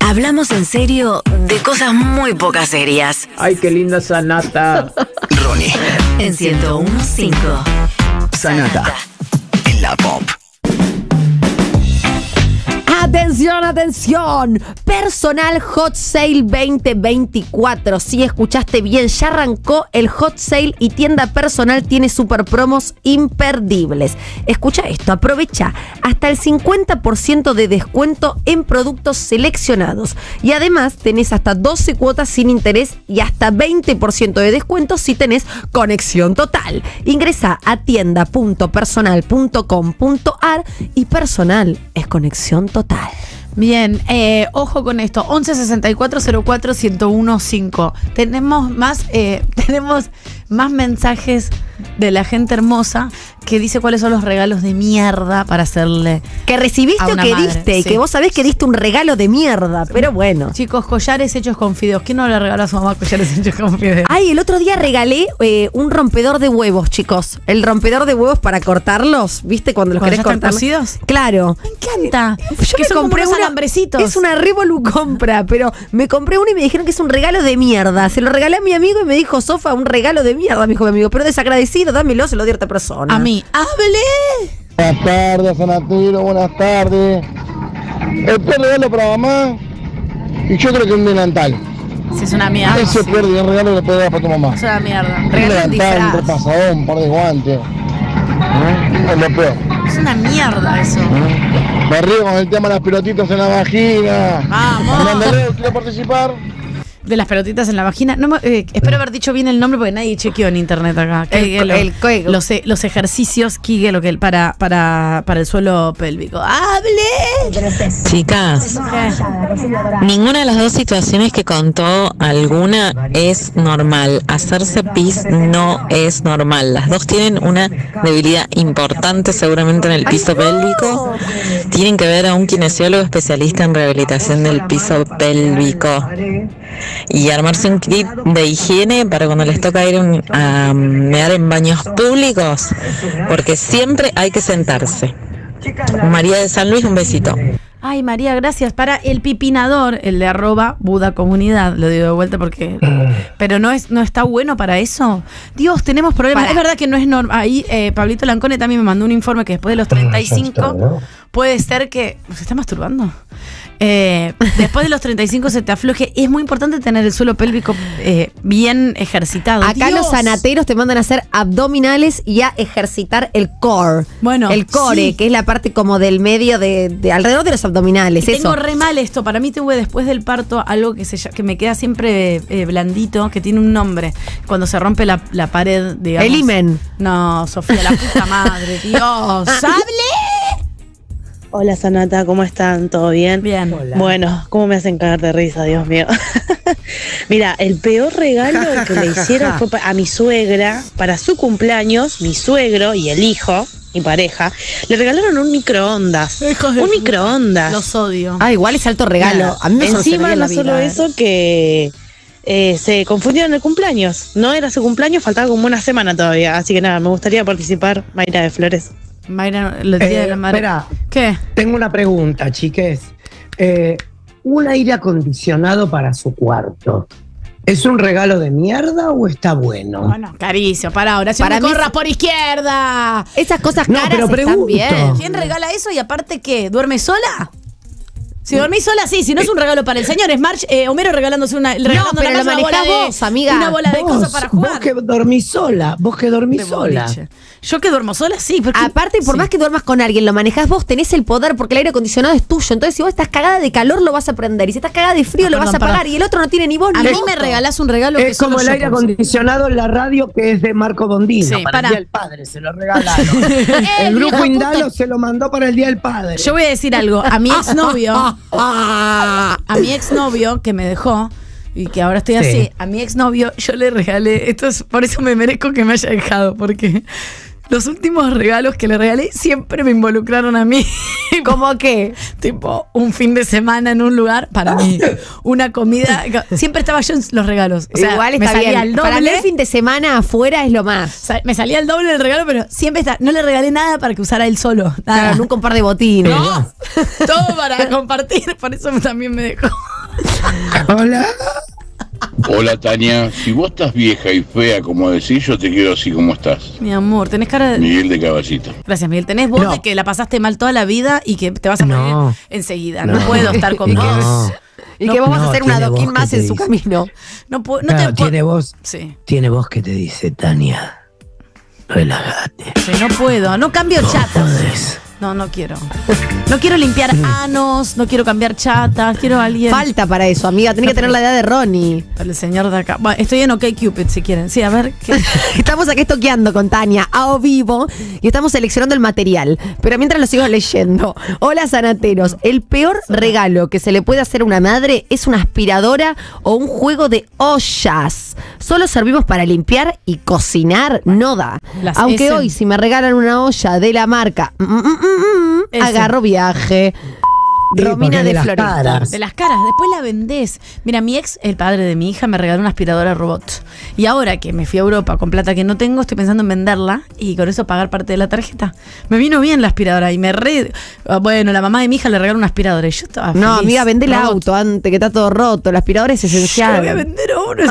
Hablamos en serio de cosas muy poco serias. Ay, qué linda Sanata. Ronnie. En 101.5. Sanata. En la Pop. Atención, atención. Personal Hot Sale 2024. Sí, escuchaste bien, ya arrancó el Hot Sale y Tienda Personal tiene super promos imperdibles. Escucha esto, aprovecha hasta el 50% de descuento en productos seleccionados. Y además tenés hasta 12 cuotas sin interés y hasta 20% de descuento si tenés conexión total. Ingresa a tienda.personal.com.ar y Personal es conexión total. Bien, ojo con esto, 11 64 04 1015. Tenemos más mensajes de la gente hermosa que dice cuáles son los regalos de mierda para hacerle que recibiste a o una que madre, diste, sí. que vos sabés que diste un regalo de mierda, pero bueno. Chicos, collares hechos con fideos. ¿Quién no le regaló a su mamá collares hechos con fideos? Ay, el otro día regalé un rompedor de huevos, chicos. El rompedor de huevos para cortarlos, ¿viste? Cuando los ¿Cuando querés ya están cortar. cocidos? Claro. Me encanta. Yo que me son compré como unos una alambrecitos. Es una revolu compra, pero me compré uno y me dijeron que es un regalo de mierda. Se lo regalé a mi amigo y me dijo, Sofa, un regalo de mierda, me dijo mi amigo. Pero desagradecido, dámelo, se lo di a otra persona. A mí. ¡Hable! Buenas tardes, Sanatiro, buenas tardes. El peor regalo para mamá, y yo creo que un delantal. Sí, es una mierda. Ese peor regalo lo puedes dar para tu mamá. Es una mierda. Un Regalo delantal, un disfraz. repasadón, un par de guantes. Es lo peor. Es una mierda eso. Me río con el tema de las pelotitas en la vagina. Vamos. Mándale, quiero participar. De las pelotitas en la vagina. No, espero haber dicho bien el nombre porque nadie chequeó en internet acá. Los ejercicios Kegel para el suelo pélvico. ¡Hable! Chicas, ninguna de las dos situaciones que contó alguna es normal. Hacerse pis no es normal. Las dos tienen una debilidad importante seguramente en el piso pélvico. Tienen que ver a un kinesiólogo especialista en rehabilitación del piso pélvico y armarse un kit de higiene para cuando les toca ir a mear en baños públicos, porque siempre hay que sentarse. María de San Luis, un besito. Ay, María, gracias. Para el pipinador, el de @budacomunidad, lo digo de vuelta porque... Pero no está bueno para eso. Dios, tenemos problemas. Es verdad que no es normal. Ahí Pablito Lancone también me mandó un informe que después de los 35 puede ser que... ¿Se está masturbando? Después de los 35 se te afloje. Es muy importante tener el suelo pélvico bien ejercitado. Acá Dios. los sanateros te mandan a hacer abdominales y a ejercitar el core. Bueno, el core, sí. que es la parte como del medio de alrededor de los abdominales. Y Eso. tengo re mal esto. Para mí tuve después del parto algo que me queda siempre blandito, que tiene un nombre. Cuando se rompe la pared, digamos. El himen. No, Sofía, la puta madre. Dios. ¡Hable! Hola Sanata, ¿cómo están? ¿Todo bien? Bien. Hola. Bueno, ¿cómo me hacen cagar de risa, Dios mío? Mira, el peor regalo que le hicieron fue a mi suegra, para su cumpleaños, mi suegro y el hijo, mi pareja, le regalaron un microondas. Hijos de Un puta. microondas. Los odio. Ah, igual es alto regalo. Nada. A mí me Encima solucionaría la no solo vida, eso que se confundieron el cumpleaños. No era su cumpleaños, faltaba como una semana todavía. Así que nada, me gustaría participar, Mayra de Flores. Mayra, el día de la madre. Espera, ¿Qué? tengo una pregunta, chiques. ¿Un aire acondicionado para su cuarto es un regalo de mierda o está bueno? Bueno, caricio, para ahora. Si Para me mí corras por izquierda. Esas cosas No, caras pero están pregunto. bien. ¿Quién regala eso y aparte qué? ¿Duerme sola? Si dormís sola, sí. Si no es un regalo para el señor, es Homero regalándose regalando pero lo manejás vos, amiga. Una bola de cosas para jugar. Vos que dormís sola, De boliche. Yo que duermo sola, sí. Porque, Aparte, por sí. más que duermas con alguien, lo manejás vos, tenés el poder porque el aire acondicionado es tuyo. Entonces, si vos estás cagada de calor, lo vas a prender. Y si estás cagada de frío, Ah, lo vas a perdón, apagar. perdón. Y el otro no tiene ni voz A ni mí voto. me regalás un regalo que Es solo como el yo aire puedo usar. acondicionado en la radio que es de Marco Bondino. Sí, para pará. el Día del Padre se lo regalaron. El viejo grupo Indalo puto. se lo mandó para el Día del Padre. Yo voy a decir algo. A mi exnovio que me dejó y que ahora estoy así, Sí. a mi exnovio yo le regalé, por eso me merezco que me haya dejado, porque los últimos regalos que le regalé siempre me involucraron a mí. ¿Cómo qué? Tipo, un fin de semana en un lugar para mí, una comida. Siempre estaba yo en los regalos. O sea, Igual me está salía bien. el doble. Para mí el fin de semana afuera es lo más. Me salía el doble del regalo, pero siempre no le regalé nada para que usara él solo. Nada. Claro, nunca un par de botines. No, todo para compartir, por eso también me dejó. Hola. Hola Tania, si vos estás vieja y fea como decís, yo te quiero así como estás. Mi amor, tenés cara de... Miguel de Caballito. Gracias, Miguel. Tenés voz de que la pasaste mal toda la vida y que te vas a morir enseguida. No puedo estar con vos. Y que vamos a hacer un adoquín más en su camino. No puedo. Tiene voz. Sí. Tiene voz que te dice, Tania, relájate. Sí, no puedo. No cambio chatas. No quiero. No quiero limpiar anos, no quiero cambiar chatas, quiero a alguien. Falta para eso, amiga. Tenés que tener la edad de Ronnie. El señor de acá. Bueno, estoy en OkCupid si quieren. Sí, a ver. Estamos aquí toqueando con Tania a vivo y estamos seleccionando el material. Pero mientras lo sigo leyendo. Hola, sanateros. El peor regalo que se le puede hacer a una madre es una aspiradora o un juego de ollas. Solo servimos para limpiar y cocinar, no da. Aunque hoy, si me regalan una olla de la marca agarro viaje. Romina de Floresta. De las caras, después la vendés. Mira, mi ex, el padre de mi hija, me regaló una aspiradora robot. Y ahora que me fui a Europa con plata que no tengo, estoy pensando en venderla y con eso pagar parte de la tarjeta. Me vino bien la aspiradora y bueno, la mamá de mi hija le regaló una aspiradora y yo estaba feliz. No, amiga, vende el auto antes, que está todo roto. La aspiradora es esencial. Yo voy a vender uno,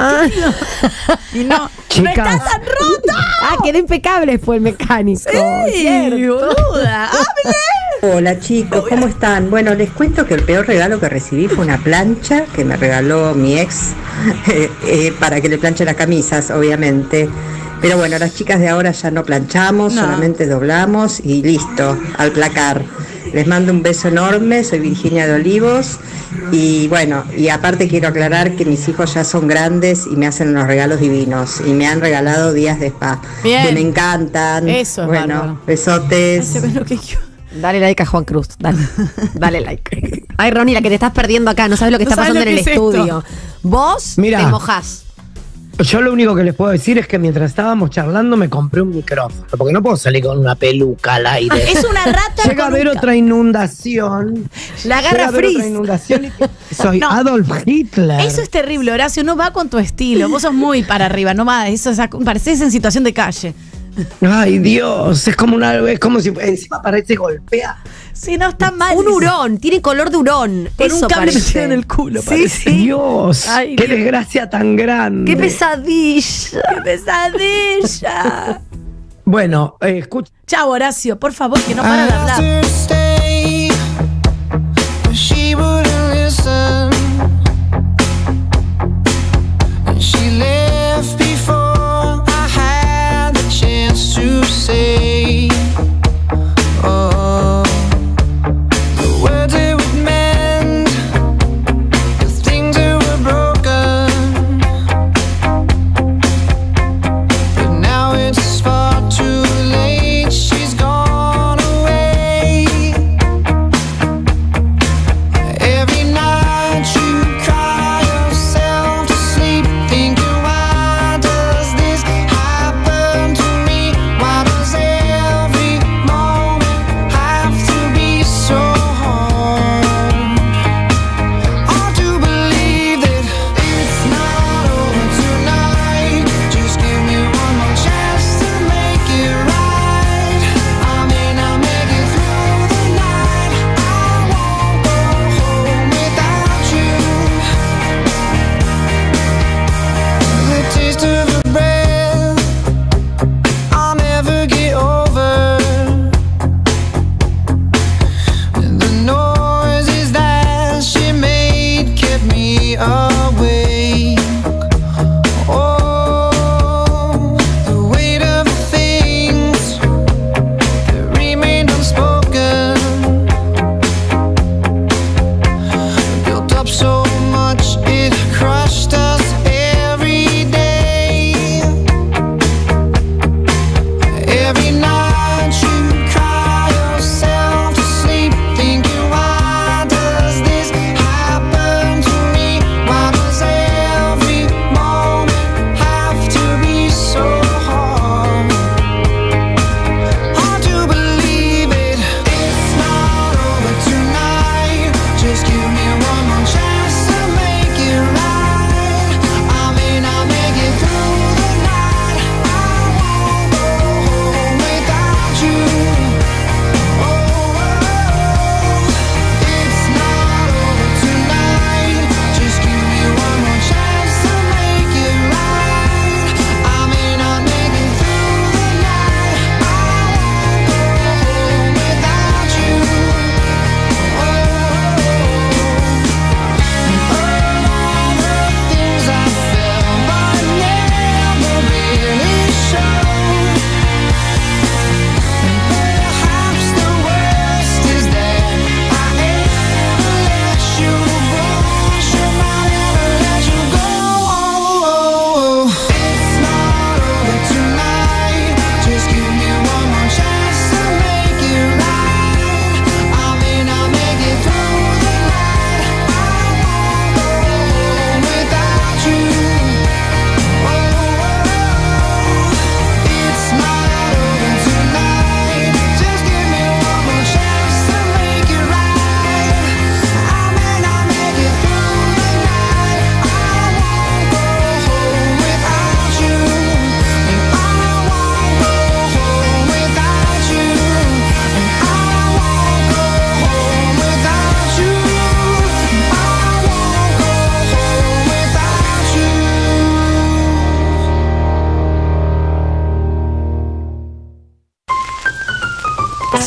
y no está tan rota. Quedó impecable fue el mecánico. Sí, boluda, hable. Hola chicos, ¿cómo están? Bueno, les cuento que el peor regalo que recibí fue una plancha que me regaló mi ex para que le planche las camisas, obviamente. Pero bueno, las chicas de ahora ya no planchamos, solamente doblamos y listo, al placar. Les mando un beso enorme, soy Virginia de Olivos y bueno, y aparte quiero aclarar que mis hijos ya son grandes y me hacen unos regalos divinos y me han regalado días de spa. Bien. Que me encantan. Eso es bueno, bárbaro. besotes. Dale like a Juan Cruz, dale like. Ay, Ronnie, la que te estás perdiendo acá, no sabes lo que está pasando en el estudio. Vos te mojás. Yo lo único que les puedo decir es que mientras estábamos charlando me compré un micrófono, porque no puedo salir con una peluca al aire. Es una rata. Llega a haber otra inundación. La agarra Freeze. Soy Adolf Hitler. Eso es terrible, Horacio, no va con tu estilo. Vos sos muy para arriba, no va, eso pareces en situación de calle. Ay, Dios, es como si encima parece golpea. Sí, no está mal. Un hurón, tiene color de hurón. Con eso un cable parece. metido en el culo. Sí. Dios, ay, qué desgracia tan grande. Qué pesadilla. Qué pesadilla. Bueno, escucha. Chao, Horacio, por favor, que no para de hablar.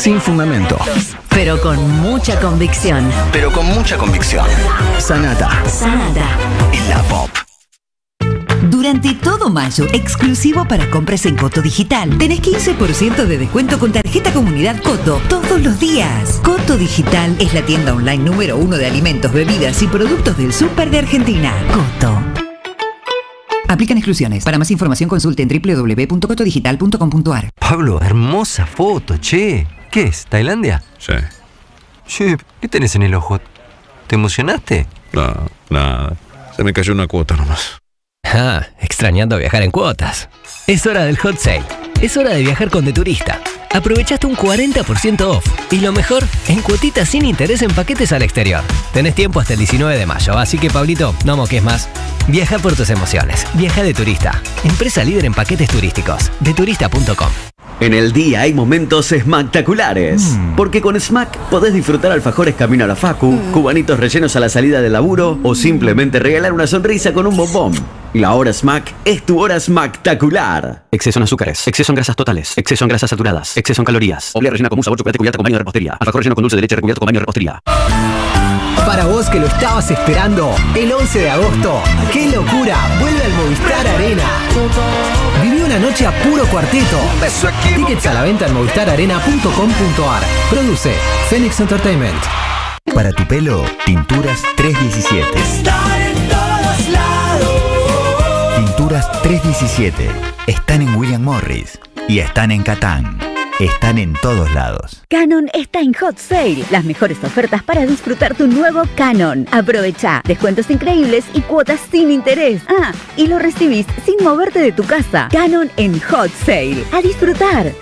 sin fundamento. Pero con mucha convicción. Pero con mucha convicción. Sanata. Sanata. En la Pop. Durante todo mayo, exclusivo para compras en Coto Digital, tenés 15% de descuento con tarjeta Comunidad Coto todos los días. Coto Digital es la tienda online número 1 de alimentos, bebidas y productos del súper de Argentina. Coto. Aplican exclusiones. Para más información consulte en www.cotodigital.com.ar. Pablo, hermosa foto, che. ¿Qué es? ¿Tailandia? Sí. Che, ¿qué tenés en el ojo? ¿Te emocionaste? No, nada. Se me cayó una cuota nomás. Ah, extrañando viajar en cuotas. Es hora del hot sale. Es hora de viajar con De Turista. Aprovechaste un 40% off. Y lo mejor, en cuotitas sin interés en paquetes al exterior. Tenés tiempo hasta el 19 de mayo, así que, Pablito, no moques más. Viaja por tus emociones. Viaja De Turista. Empresa líder en paquetes turísticos. Deturista.com. En el día hay momentos espectaculares. Porque con Smack podés disfrutar alfajores camino a la facu, cubanitos rellenos a la salida del laburo o simplemente regalar una sonrisa con un bombón. La hora Smack es tu hora espectacular. Exceso en azúcares, exceso en grasas totales, exceso en grasas saturadas, exceso en calorías. Oblea rellena con un sabor chocolate cubierta con baño de repostería. Alfajor relleno con dulce de leche recubierto con baño de repostería. Para vos que lo estabas esperando, el 11 de agosto, ¡qué locura! Vuelve al Movistar Arena. Viví una noche a puro cuarteto. Tickets a la venta en movistararena.com.ar. Produce Phoenix Entertainment. Para tu pelo, Tinturas 317. Están en todos lados. Tinturas 317. Están en William Morris y están en Catán. Están en todos lados. Canon está en Hot Sale. Las mejores ofertas para disfrutar tu nuevo Canon. Aprovecha descuentos increíbles y cuotas sin interés. Ah, y lo recibís sin moverte de tu casa. Canon en Hot Sale. A disfrutar.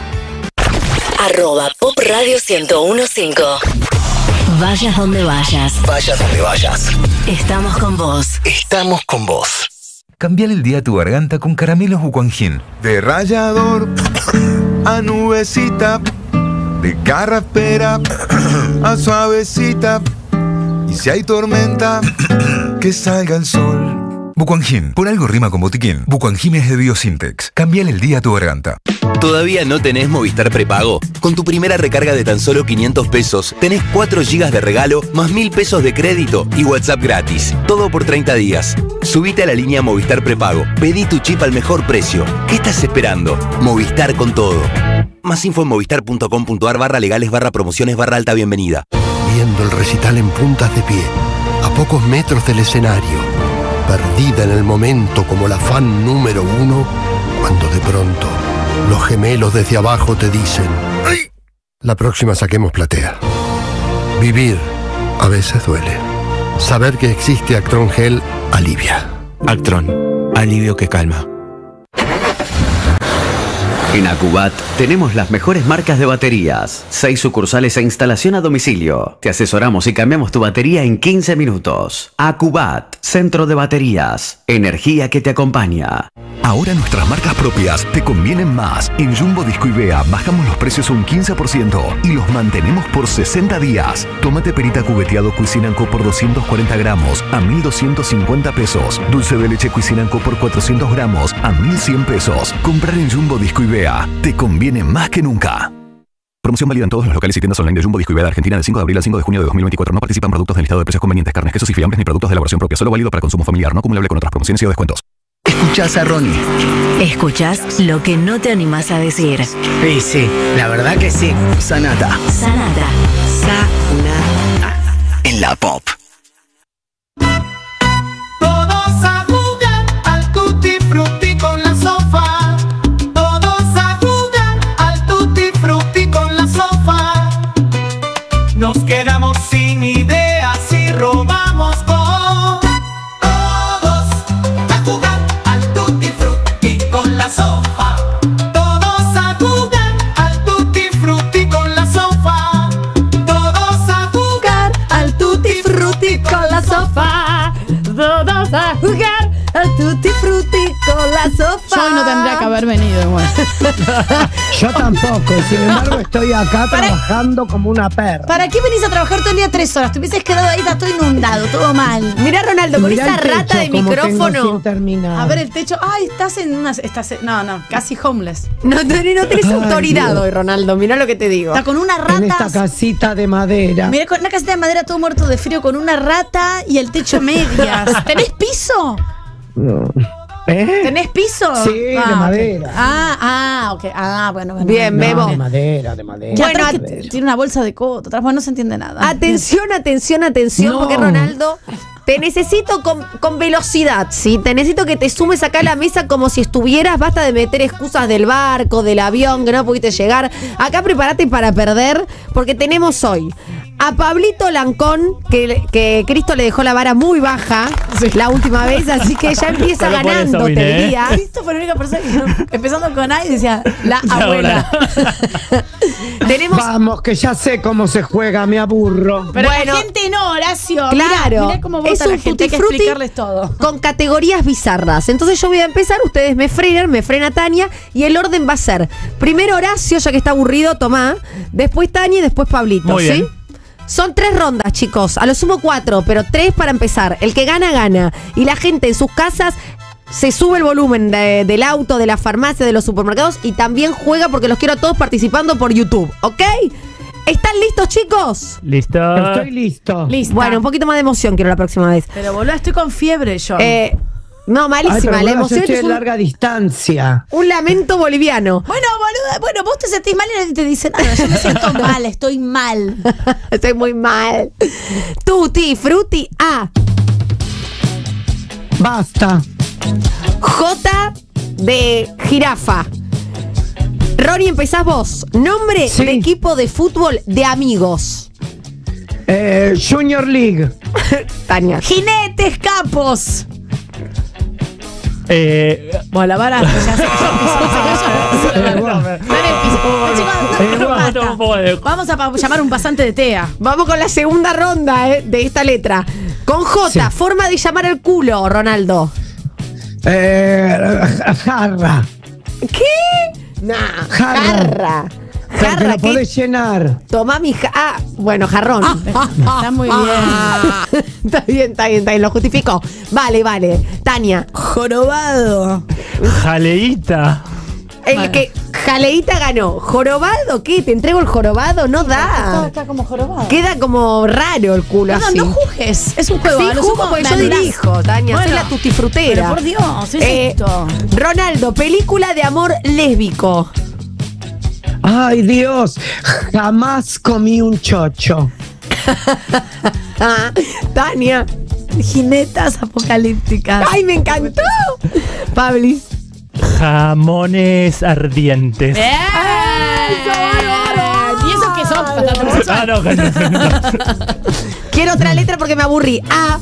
@Pop Radio 1015. Vayas donde vayas. Vayas donde vayas. Estamos con vos. Estamos con vos. Cambiale el día a tu garganta con caramelos Bucuangin. De rallador a nubecita, de carraspera a suavecita. Y si hay tormenta, que salga el sol. Bucuangin, por algo rima con botiquín. Bucuangin es de Biosintex. Cambiale el día a tu garganta. ¿Todavía no tenés Movistar prepago? Con tu primera recarga de tan solo 500 pesos, tenés 4 GB de regalo, más 1000 pesos de crédito y WhatsApp gratis. Todo por 30 días. Subite a la línea Movistar prepago. Pedí tu chip al mejor precio. ¿Qué estás esperando? Movistar con todo. Más info en movistar.com.ar/legales/promociones/alta bienvenida. Viendo el recital en puntas de pie, a pocos metros del escenario, perdida en el momento como la fan número 1, cuando de pronto los gemelos desde abajo te dicen: ¡ay! La próxima saquemos platea. Vivir a veces duele. Saber que existe Actron Gel alivia. Actron, alivio que calma. En Acubat tenemos las mejores marcas de baterías, 6 sucursales e instalación a domicilio. Te asesoramos y cambiamos tu batería en 15 minutos. Acubat, centro de baterías, energía que te acompaña. Ahora nuestras marcas propias te convienen más. En Jumbo Disco y Bea bajamos los precios un 15% y los mantenemos por 60 días. Tomate perita cubeteado Cuisinanco por 240 gramos a 1.250 pesos. Dulce de leche Cuisinanco por 400 gramos a 1.100 pesos. Comprar en Jumbo Disco y Bea te conviene más que nunca. Promoción válida en todos los locales y tiendas online de Jumbo Disco y Bea de Argentina del 5 de abril al 5 de junio de 2024. No participan productos del listado de precios convenientes, carnes, quesos y fiambres ni productos de elaboración propia. Solo válido para consumo familiar, no acumulable con otras promociones y o descuentos. Escuchás a Ronnie. Escuchás lo que no te animás a decir. Sí, sí, la verdad que sí. Sanata. Sanata. Sanata. En la Pop. Todos a jugar al tutti frutti con la sofá. Todos a jugar al tutti frutti con la sofá. Nos quedamos sin ideas y robamos con. Sofá. Todos a jugar al tutti frutti con la sofá. Todos a jugar al tutti frutti con la sofá. Todos a jugar al tutti frutti con la sofá. Yo hoy no tendría que haber venido igual. Yo tampoco, sin embargo estoy acá trabajando como una perra. ¿Para qué venís a trabajar todo el día 3 horas? Te hubieses quedado ahí, está todo inundado, todo mal. Mirá, Ronaldo, con Mirá esa el techo, rata de como tengo micrófono. sin terminar. A ver el techo. Ay, estás en una. No, casi homeless. No tenés Ay, autoridad Dios. hoy, Ronaldo. Mirá lo que te digo. Está con unas En esta ratas. casita de madera. Mira, con una casita de madera todo muerto de frío, con una rata y el techo medias. ¿Tenés piso? No. ¿Eh? ¿Tenés piso? Sí, de ok. madera. Ok. bueno. Bien, No, Bebo. de madera, de madera. Bueno, de madera. tiene una bolsa de coto. Atrás, bueno, no se entiende nada. Atención, No. porque Ronaldo, te necesito con velocidad, ¿sí? Te necesito que te sumes acá a la mesa como si estuvieras. Basta de meter excusas del barco, del avión, que no pudiste llegar. Acá prepárate para perder, porque tenemos hoy a Pablito Lancón, que Cristo le dejó la vara muy baja la última vez, así que ya empieza Solo por eso ganándote vine, el día. Cristo fue la única persona que empezando con A y decía la abuela. Tenemos. Vamos, que ya sé cómo se juega, me aburro. Pero Bueno, la gente no, Horacio. Claro, Mirá cómo es vota la un gente, hay que tutti frutti explicarles todo. con categorías bizarras. Entonces yo voy a empezar, ustedes me frena Tania, y el orden va a ser: primero Horacio, ya que está aburrido, tomá, después Tania y después Pablito, Muy ¿sí? bien. Son 3 rondas, chicos, a lo sumo 4, pero 3 para empezar. El que gana, gana. Y la gente en sus casas se sube el volumen del auto, de la farmacia, de los supermercados, y también juega, porque los quiero a todos participando por YouTube, ¿ok? ¿Están listos, chicos? ¿Listo? Estoy listo. Listo. Bueno, un poquito más de emoción quiero la próxima vez. Pero boludo, estoy con fiebre yo. No, malísima. Ay, pero La boluda, yo emoción estoy es de larga distancia. un lamento boliviano. Bueno, boluda, vos te sentís mal y nadie te dice nada. Yo me siento mal, estoy mal. Estoy muy mal. Tutti frutti A. Basta. J de jirafa. Ronnie, empezás vos. Nombre Sí. de equipo de fútbol de amigos. Junior League. Tania. Jinetes capos. Bueno, la vara ya sé. Vamos a llamar a un pasante de TEA. Vamos con la segunda ronda de esta letra. Con J, Sí. forma de llamar al culo, Ronaldo. Jarra. ¿Qué? Nah, jarra. Porque Jarra, la ¿qué? podés llenar. Tomá mi bueno, jarrón. Está muy bien. Está bien, lo justificó. Vale. Tania. Jorobado. Jaleíta. El que Jaleíta ganó. ¿Jorobado qué? ¿Te entrego el jorobado? No da. Está como jorobado. Queda como raro el culo No, así. no juzgues. Es un juego. Sí, a lo juzgo sumo porque me yo anulás. dirijo, Tania. Soy Bueno, la tutifrutera. pero por Dios, es esto. Ronaldo, película de amor lésbico. Ay, Dios. Jamás comí un chocho. Tania. Jinetas apocalípticas. ¡Ay, me encantó! Pablis. Jamones ardientes. ¡Bien! ¿Y eso qué son? Ah, no. Quiero otra letra porque me aburrí. A.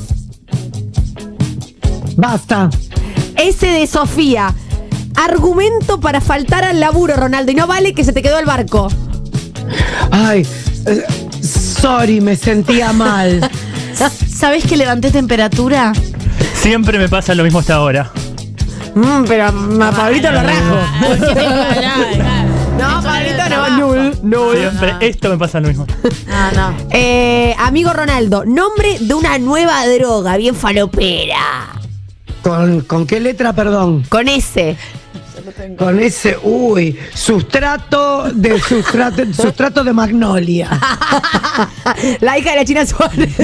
Basta. S de Sofía. Argumento para faltar al laburo, Ronaldo. Y no vale que se te quedó el barco. Ay, sorry, me sentía mal. ¿Sabés que levanté temperatura? Siempre me pasa lo mismo hasta ahora. Pero a Pablito lo rajo. No, Pablito no. Siempre esto me pasa lo mismo. No. Amigo Ronaldo, nombre de una nueva droga, bien falopera. ¿Con qué letra, perdón? Con S. Con ese, sustrato de Magnolia. La hija de la China Suárez.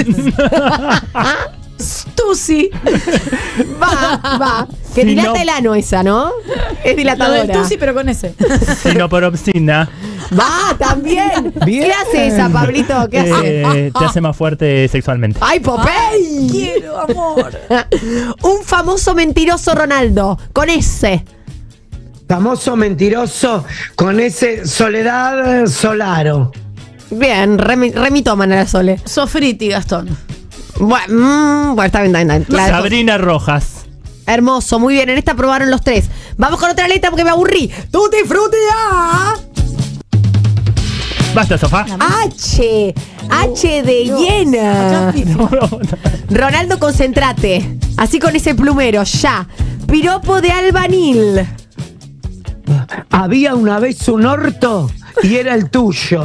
Stussy. Va. Que Si dilata no- el ano esa, ¿no? Es Lo dilatadora. del Tusi, pero con ese. Sinoporopsina. Va, también. Bien. ¿Qué hace esa, Pablito? ¿Qué hace? Te hace más fuerte sexualmente. ¡Ay, Popey! Quiero, amor. Un famoso mentiroso Ronaldo. Con S. Famoso mentiroso con ese Soledad Solaro. Bien, remitómana la Sole. Sofriti, Gastón. Bueno, está bien. Claro. Sabrina Rojas. Hermoso, muy bien. En esta probaron los 3. Vamos con otra letra porque me aburrí. Tutti frutti A. Basta, sofá. H de hiena. Ronaldo, concéntrate. Así con ese plumero, ya. Piropo de albanil. Había una vez un orto y era el tuyo.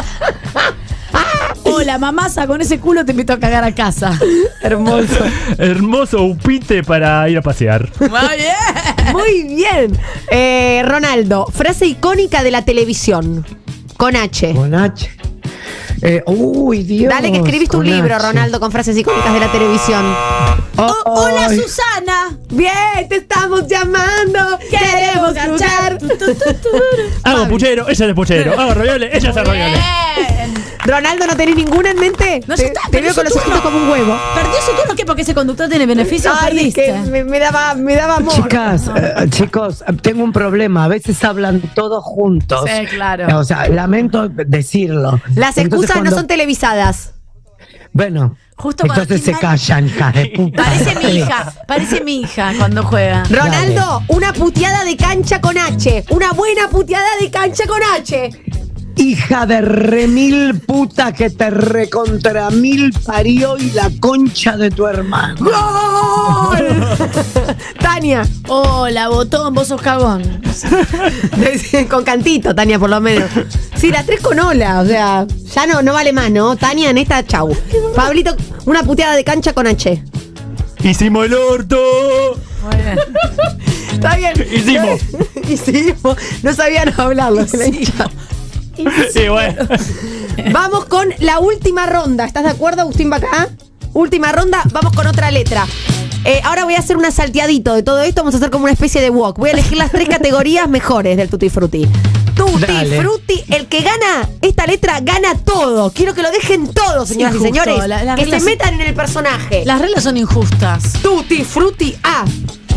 Hola, mamasa, con ese culo te invito a cagar a casa. Hermoso. Hermoso upite para ir a pasear. Muy bien. Muy bien. Ronaldo, frase icónica de la televisión. Con H. Con H. Uy, Dios. Dale que escribiste un libro, H. Ronaldo, con frases icónicas de la televisión. Hola, Susana. Bien, te estamos llamando. Queremos escuchar. Hago puchero, ella es puchero. Hago ravioles, ella es ravioles. Ronaldo, ¿no tenés ninguna en mente? No, te veo con los ojitos como un huevo. ¿Perdió su turno qué? Porque ese conductor tiene beneficios. Ay, Perdiste. es que me daba amor. Chicas, chicos, tengo un problema. A veces hablan todos juntos. Sí, claro. O sea, lamento decirlo. Las excusas no son televisadas. Bueno, Justo entonces se callan, hija de puta. Parece mi hija cuando juega. Ronaldo, una puteada de cancha con H. Una buena puteada de cancha con H. Hija de remil puta que te recontra mil parió y la concha de tu hermano. ¡Gol! Tania. Hola, botón, vos sos cagón. Con cantito, Tania, por lo menos. Sí, la 3 con hola, o sea, ya no vale más, ¿no? Tania, en esta, chau. Pablito, una puteada de cancha con H. Hicimos el orto. Muy bien. Está bien. Hicimos. No sabían hablarlo. Sí, bueno. Vamos con la última ronda. ¿Estás de acuerdo, Agustín Bacá? Última ronda, vamos con otra letra. Ahora voy a hacer un salteadito de todo esto. Vamos a hacer como una especie de walk. Voy a elegir las 3 categorías mejores del Tutti Frutti. Tutti Frutti, el que gana esta letra gana todo. Quiero que lo dejen todo, señoras y señores. Que se metan en el personaje. Las reglas son injustas. Tutti Frutti A.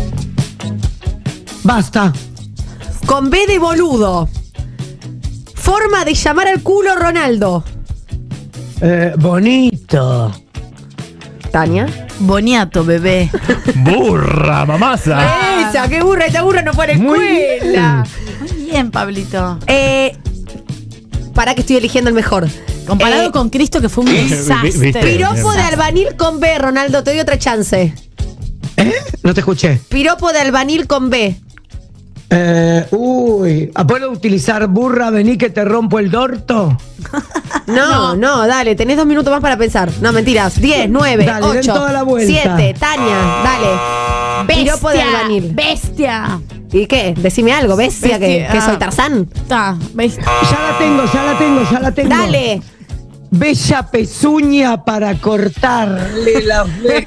Basta. Con B de boludo. Forma de llamar al culo Ronaldo. Bonito. Tania. Boniato, bebé. Burra, mamasa. Esa, qué burra, esta burra no fue a la escuela. Muy bien, Pablito. Para que estoy eligiendo el mejor. Comparado con Cristo, que fue un desastre. Piropo de albanil con B, Ronaldo, te doy otra chance. No te escuché. Piropo de albanil con B. ¿Puedo utilizar burra, vení que te rompo el dorto? No, dale, tenés 2 minutos más para pensar. No, mentiras. 10, 9, Dale, 8, den toda la vuelta. 7, Tania, dale. Piropo de albanil. Bestia. ¿Y qué? Decime algo, bestia, que soy Tarzán. Bestia. Ya la tengo. Dale. Bella pezuña para cortarle la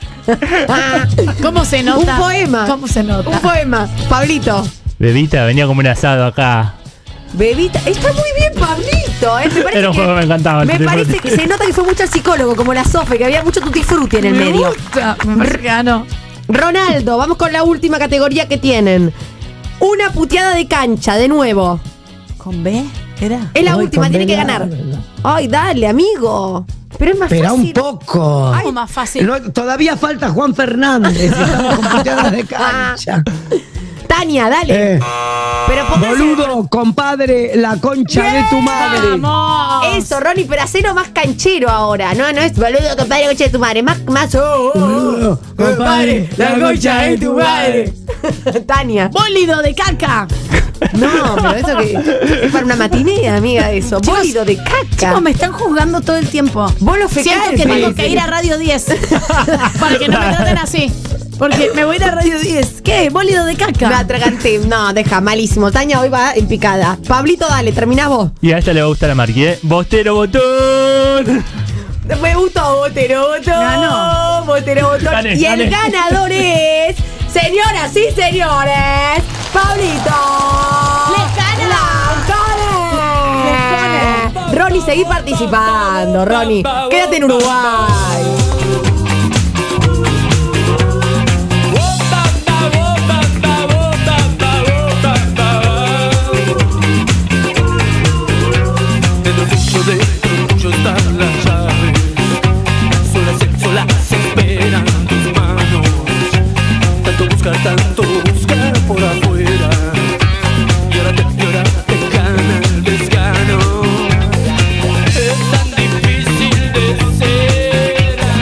¿Cómo se nota? Un poema. ¿Cómo se nota? Un poema. Pablito. Bebita venía como un asado acá. Bebita. Está muy bien, Pablito. Me parece Era un juego que me encantaba. Me parece que se nota que fue mucho al psicólogo, como la Sofe, que había mucho tutti frutti en el medio. Me parece que ganó. Ronaldo, vamos con la última categoría que tienen. Una puteada de cancha, de nuevo. ¿Con B? ¿Era? Es la última, tiene que ganar. Ay, dale, amigo. Pero es más Espera fácil. un poco. Ay, más fácil. Todavía falta Juan Fernández. Estamos con puteadas de cancha. Tania, dale. Pero boludo, compadre, la concha de tu madre. ¡Vamos! Eso, Ronnie, pero hacelo más canchero ahora. No es boludo, compadre, concha de tu madre. Más. Boludo, compadre, la concha de tu madre. Tania. Bólido de caca. No, pero eso que es para una matinea, amiga, eso. Chicos, Bólido de caca. Chicos, me están juzgando todo el tiempo. Vos lo fecales. Siento que tengo que ir a Radio 10 para que no me traten así. Porque me voy a ir a Radio 10. ¿Qué? ¿Bólido de caca? Me atraganté. No, deja, malísimo. Tania hoy va en picada. Pablito, dale, terminás vos. Y a esta le va a gustar a Marqui, ¿eh? Bostero botón. Me gustó Botero Botón. Ganó. Botero Botón. Gané, y el gané. ganador es, señoras y señores, Pablito. ¡Les gana! Ronnie, seguí participando, Ronnie. Quédate en Uruguay. De orgullo están las llaves, solas esperan tus manos. Tanto buscar por afuera, y ahora te gana el desgano. Es tan difícil de ser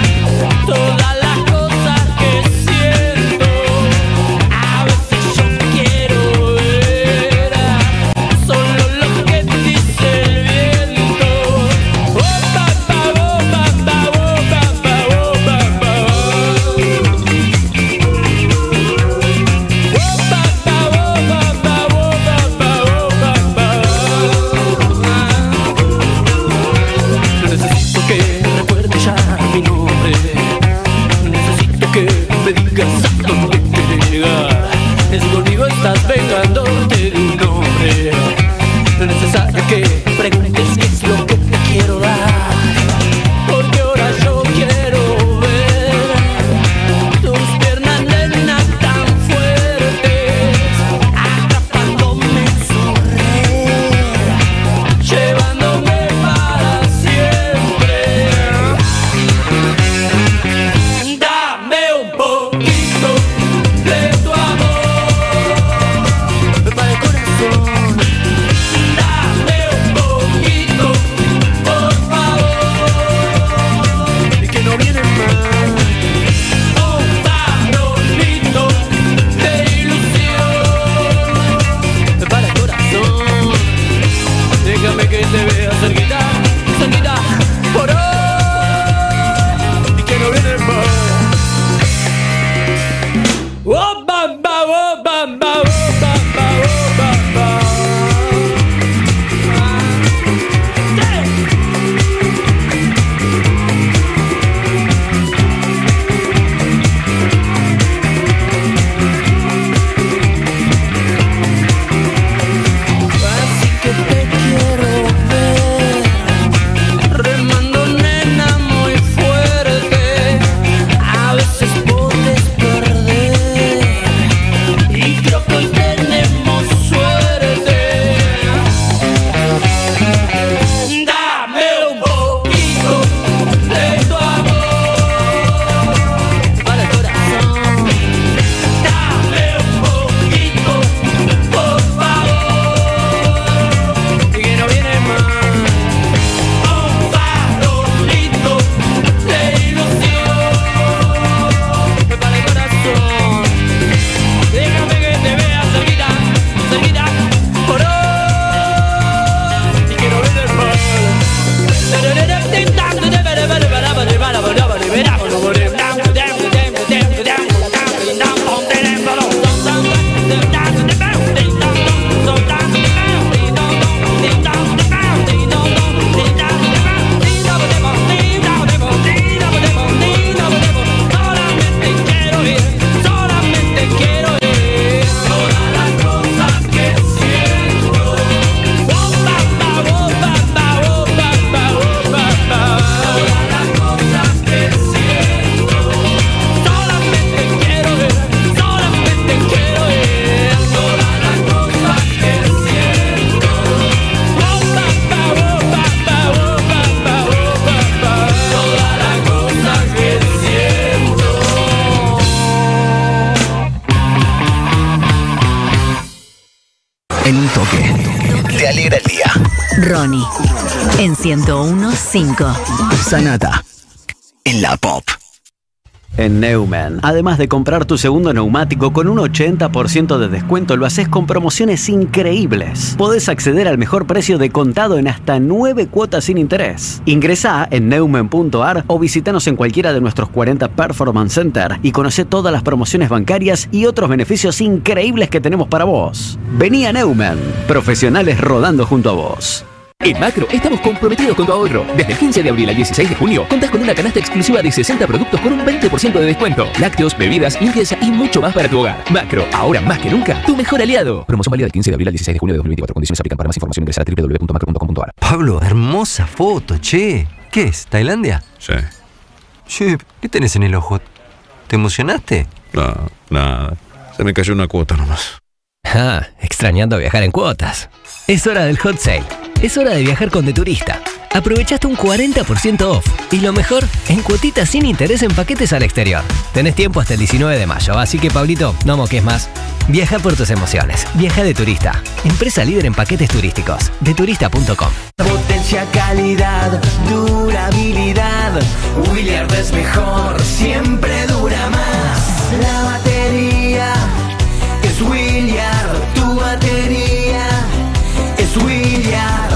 alegra el día. Ronnie, en 101.5. Sanata, en la Pop. En Neumann, además de comprar tu segundo neumático con un 80% de descuento, lo haces con promociones increíbles. Podés acceder al mejor precio de contado en hasta 9 cuotas sin interés. Ingresá en neumann.ar o visítanos en cualquiera de nuestros 40 Performance Center y conocé todas las promociones bancarias y otros beneficios increíbles que tenemos para vos. Vení a Neumann, profesionales rodando junto a vos. En Macro estamos comprometidos con tu ahorro. Desde el 15 de abril al 16 de junio, contás con una canasta exclusiva de 60 productos con un 20% de descuento. Lácteos, bebidas, limpieza y mucho más para tu hogar. Macro, ahora más que nunca, tu mejor aliado. Promoción válida del 15 de abril al 16 de junio de 2024. Condiciones aplican. Para más información ingresa a www.macro.com.ar. Pablo, hermosa foto, che. ¿Qué es? ¿Tailandia? Sí. Che, ¿qué tenés en el ojo? ¿Te emocionaste? No, nada. Se me cayó una cuota nomás. Ah, extrañando viajar en cuotas. Es hora del hot sale. Es hora de viajar con De Turista. Aprovechaste un 40% off. Y lo mejor, en cuotitas sin interés en paquetes al exterior. Tenés tiempo hasta el 19 de mayo, así que, Pablito, no moques más. Viaja por tus emociones. Viaja De Turista. Empresa líder en paquetes turísticos. Deturista.com. Potencia, calidad, durabilidad. Williard es mejor, siempre dura más. La batería es Williard, tu batería es Williard.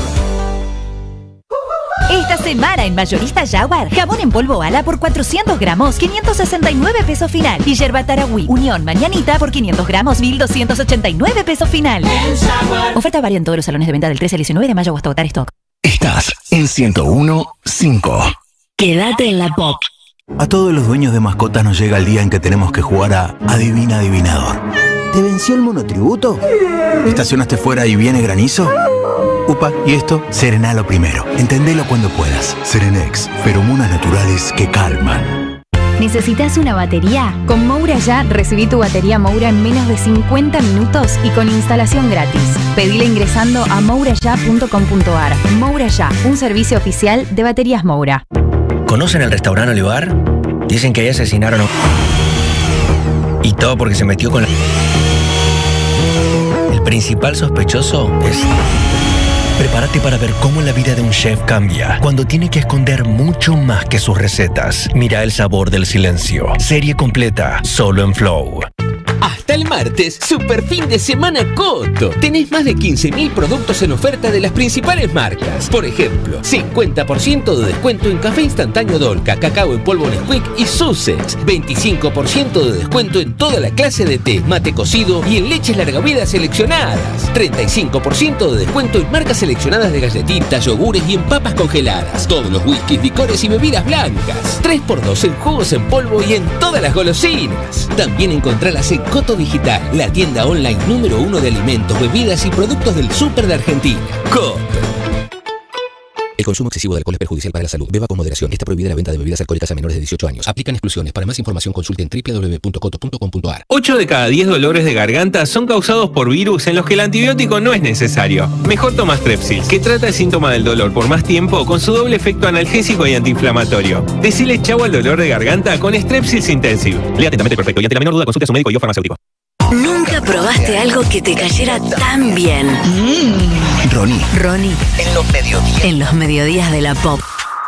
Esta semana en Mayorista Jaguar, jabón en polvo Ala por 400 gramos, 569 pesos final. Y yerba Tarahui Unión Mañanita por 500 gramos, 1.289 pesos final. Oferta varía en todos los salones de venta del 13 al 19 de mayo o hasta agotar stock. Estás en 101.5. Quédate en la Pop. A todos los dueños de mascotas nos llega el día en que tenemos que jugar a Adivina Adivinador. ¿Te venció el monotributo? ¿Estacionaste fuera y viene granizo? Upa, ¿y esto? Serenalo primero. Entendelo cuando puedas. Serenex, feromonas naturales que calman. ¿Necesitas una batería? Con Moura Ya recibí tu batería Moura en menos de 50 minutos y con instalación gratis. Pedila ingresando a mouraya.com.ar. Moura Ya, un servicio oficial de baterías Moura. ¿Conocen el restaurante Olivar? Dicen que ahí asesinaron a... Y todo porque se metió con la... El principal sospechoso es... Prepárate para ver cómo la vida de un chef cambia cuando tiene que esconder mucho más que sus recetas. Mira El sabor del silencio. Serie completa, solo en Flow. Hasta el martes, super fin de semana Coto. Tenés más de 15.000 productos en oferta de las principales marcas. Por ejemplo, 50% de descuento en café instantáneo Dolca, cacao en polvo Nesquik y Sussex. 25% de descuento en toda la clase de té, mate cocido y en leches larga vida seleccionadas. 35% de descuento en marcas seleccionadas de galletitas, yogures y en papas congeladas. Todos los whiskies, licores y bebidas blancas. 3x2 en jugos en polvo y en todas las golosinas. También encontrarlas en Coto Digital, la tienda online número 1 de alimentos, bebidas y productos del súper de Argentina. Coto. El consumo excesivo de alcohol es perjudicial para la salud. Beba con moderación. Está prohibida la venta de bebidas alcohólicas a menores de 18 años. Aplican exclusiones. Para más información consulte en www.coto.com.ar. 8 de cada 10 dolores de garganta son causados por virus en los que el antibiótico no es necesario. Mejor toma Strepsils, que trata el síntoma del dolor por más tiempo con su doble efecto analgésico y antiinflamatorio. Decile chau al dolor de garganta con Strepsils Intensive. Lea atentamente el prospecto y ante la menor duda consulte a su médico y o farmacéutico. Nunca probaste algo que te cayera tan bien. Ronnie. En los mediodías. En los mediodías de la Pop.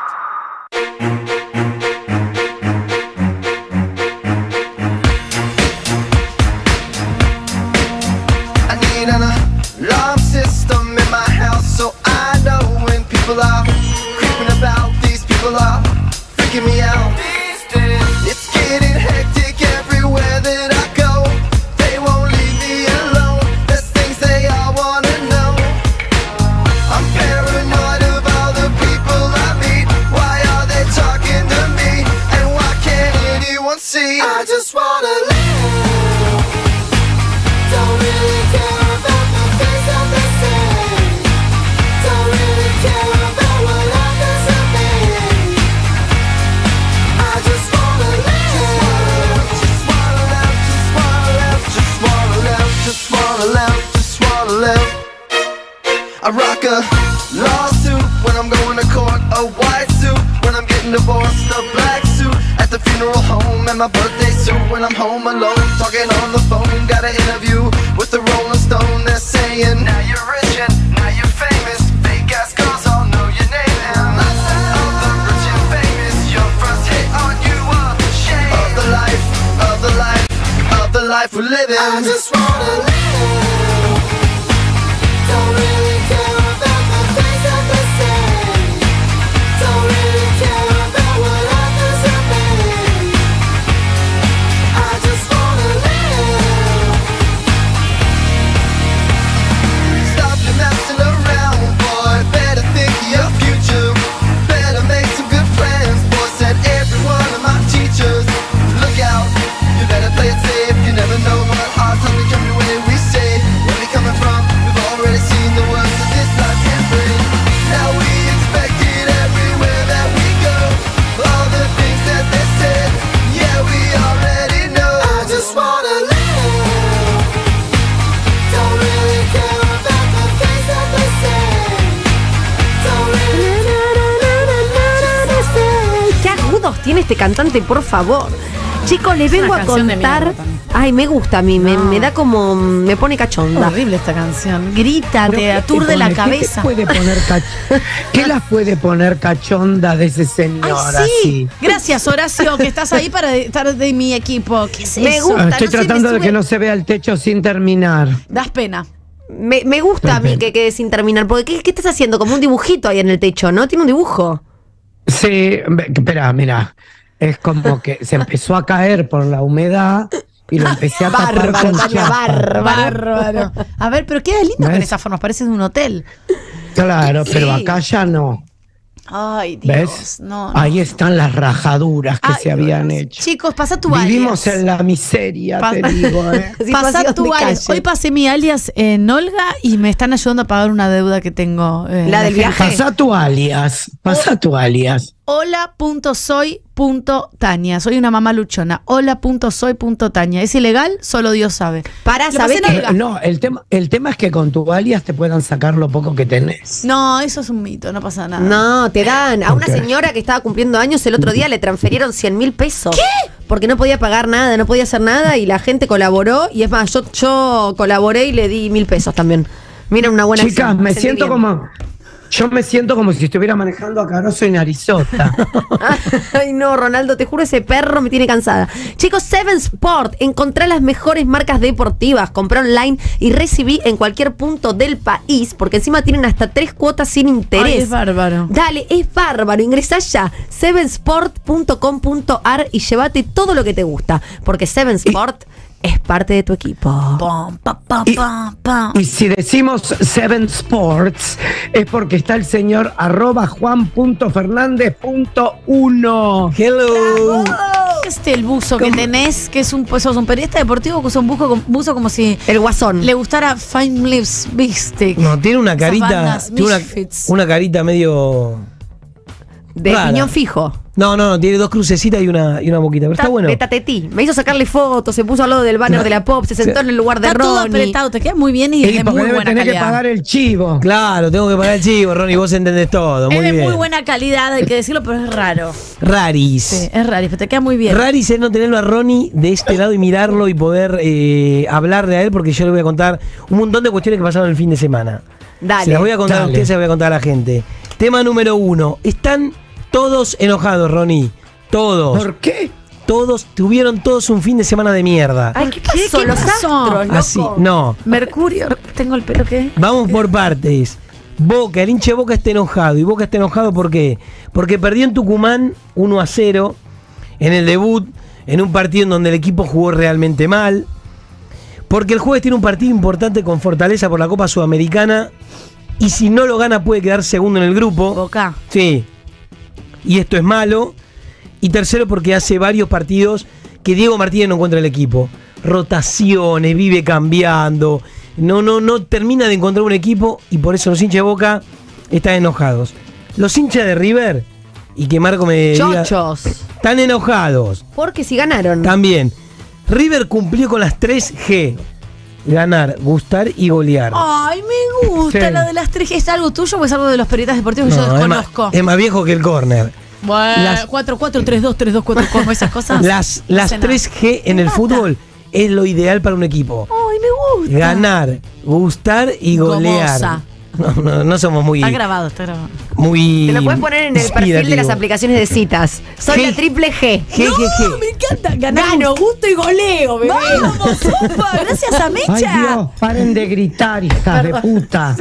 I need an alarm system in my house so I know when people are creeping about. These people are freaking me out. It's getting hectic everywhere that I go. They won't leave me alone. There's things they all wanna know. I'm paranoid of all the people I meet. Why are they talking to me? And why can't anyone see? I just wanna live. Don't really care about the things that they say. Don't really care about what others have made. I just wanna live. Just wanna live. Just wanna live. Just wanna live. Just wanna live. Just wanna live. I rock a lawsuit when I'm going to court, a white suit when I'm getting divorced, a black suit at the funeral home, and my birthday suit when I'm home alone, talking on the phone. Got an interview with the Rolling Stone. They're saying, now you're rich fortune, now you're famous. Fake ass girls all know your name. And lifestyle of the rich and famous. Your first hit on you are shame. Of the life, of the life, of the life we're living. I just wanna live. Don't really care about the things that they say. Don't really care about what others have made. I just wanna live. Stop your messing around, boy. Better think of your future. Better make some good friends, boy. Said every one of my teachers. Look out, you better play it safe. You never know what hard times will come your way. We say, where we coming from? We've already seen the worst of this life can bring. Now we expect it everywhere that we go. All the things that they said, yeah, we already know. I just wanna live. Don't really care about the things that they say. Don't really Qué agudos tiene este cantante, por favor. Chicos, les vengo a canción de contar. mierda también. Ay, me gusta a mí, me da como. Me pone cachonda. Horrible esta canción. Grita, te Pero, aturde la ¿qué te cabeza. puede poner ¿Qué las puede poner cachonda de ese señor Ay, sí. así? Gracias, Horacio, que estás ahí para estar de mi equipo. ¿Qué es Me eso? gusta. Estoy no se me tratando de sube. que no se vea el techo sin terminar. Das pena. Me gusta a mí que quede sin terminar. Porque ¿qué estás haciendo? Como un dibujito ahí en el techo, ¿no? Tiene un dibujo. Sí, espera, mira. Es como que se empezó a caer por la humedad y lo empecé a tapar Bárbaro, con Tania, chapa. Bárbaro. A ver, pero queda lindo con ¿Ves? esa forma. Parece de un hotel. Claro, pero Sí. acá ya no. Ay, Dios. ¿Ves? No, no. Ahí están las rajaduras que Ay, se habían hecho. Chicos, pasa tu Vivimos alias. en la miseria, Pa- te digo. Pasa Situación tu de alias. calle. Hoy pasé mi alias en Olga y me están ayudando a pagar una deuda que tengo. La del gente. viaje. Pasa tu alias, pasa tu alias. Hola.soy.tania. Soy una mamá luchona. Hola.soy.tania. ¿Es ilegal? Solo Dios sabe. Para, Lo ¿sabés pasé en qué? Olga. No, el tema es que con tu alias te puedan sacar lo poco que tenés. No, eso es un mito, no pasa nada. No, te dan. A una Ok. señora que estaba cumpliendo años el otro día le transferieron 100.000 pesos. ¿Qué? Porque no podía pagar nada, no podía hacer nada y la gente colaboró. Y es más, yo colaboré y le di 1.000 pesos también. Mira, una buena Chicas, acción. me sentí siento bien. como. Yo me siento como si estuviera manejando a Caroso y Narizota. Ay, no, Ronaldo, te juro, ese perro me tiene cansada. Chicos, Seven Sport, encontrá las mejores marcas deportivas, comprá online y recibí en cualquier punto del país, porque encima tienen hasta 3 cuotas sin interés. Ay, es bárbaro. Dale, es bárbaro. Ingresá ya, sevensport.com.ar y llévate todo lo que te gusta, porque Seven Sport es parte de tu equipo. Pum, pa, pa, pa, pa. Y si decimos Seven Sports, es porque está el señor @juan.fernandez.1. Hello. El buzo que tenés, que es sos un periodista deportivo que usa un buzo como si el guasón le gustara Fine Lips Big No, tiene una carita. bandas, Tiene Misfits. una carita medio. de rara. piñón fijo. No, tiene 2 crucecitas y una boquita. Pero está bueno. Beta Tetí. Me hizo sacarle fotos, se puso al lado del banner de la pop, se sentó en el lugar de Está todo Ronnie. apretado, te queda muy bien y Y es de porque muy debe buena tener que calidad. pagar el chivo. Claro, tengo que pagar el chivo, Ronnie, vos entendés todo. Muy Es de bien. muy buena calidad, hay que decirlo, pero es raro. Raris. Sí, es raro, pero te queda muy bien. Raris es no tenerlo a Ronnie de este lado y mirarlo y poder hablarle a él, porque yo le voy a contar un montón de cuestiones que pasaron el fin de semana. Dale. Se las voy a contar a Dale. ustedes, se las voy a contar a la gente. Tema número 1. Están todos enojados, Ronnie. Todos. ¿Por qué? Tuvieron todos un fin de semana de mierda. Ay, ¿qué pasó? ¿Qué Los pasó? astros, loco. Así, no. Mercurio, tengo el pelo que. Vamos por partes. Boca, el hincha de Boca está enojado. ¿Y Boca está enojado por qué? Porque perdió en Tucumán 1-0 en el debut, en un partido en donde el equipo jugó realmente mal. Porque el jueves tiene un partido importante con Fortaleza por la Copa Sudamericana. Y si no lo gana puede quedar segundo en el grupo. Boca. Sí. Y esto es malo. Y tercero porque hace varios partidos que Diego Martínez no encuentra el equipo. Rotaciones, vive cambiando. No termina de encontrar un equipo y por eso los hinchas de Boca están enojados. Los hinchas de River, y que Marco me diga, Chochos. están enojados. Porque si ganaron. También. River cumplió con las 3 G. Ganar, gustar y golear. Ay, me gusta Sí. la de las 3. ¿Es algo tuyo o es algo de los periodistas deportivos que yo No, desconozco? es más viejo que el córner. Bueno, las- 4-4-3-2, 3-2-4, como esas cosas. Las No sé 3G en el fútbol es lo ideal para un equipo. Ay, me ganar, gustar y golear. Gomosa. No somos muy. Está grabado. Muy. Te lo puedes poner en el perfil de las aplicaciones de citas. Soy la triple G. No, me encanta. Gano, gusto y goleo, bebé. Vamos, Sopa. Gracias a Mecha. Ay, Dios, paren de gritar, hijas de puta.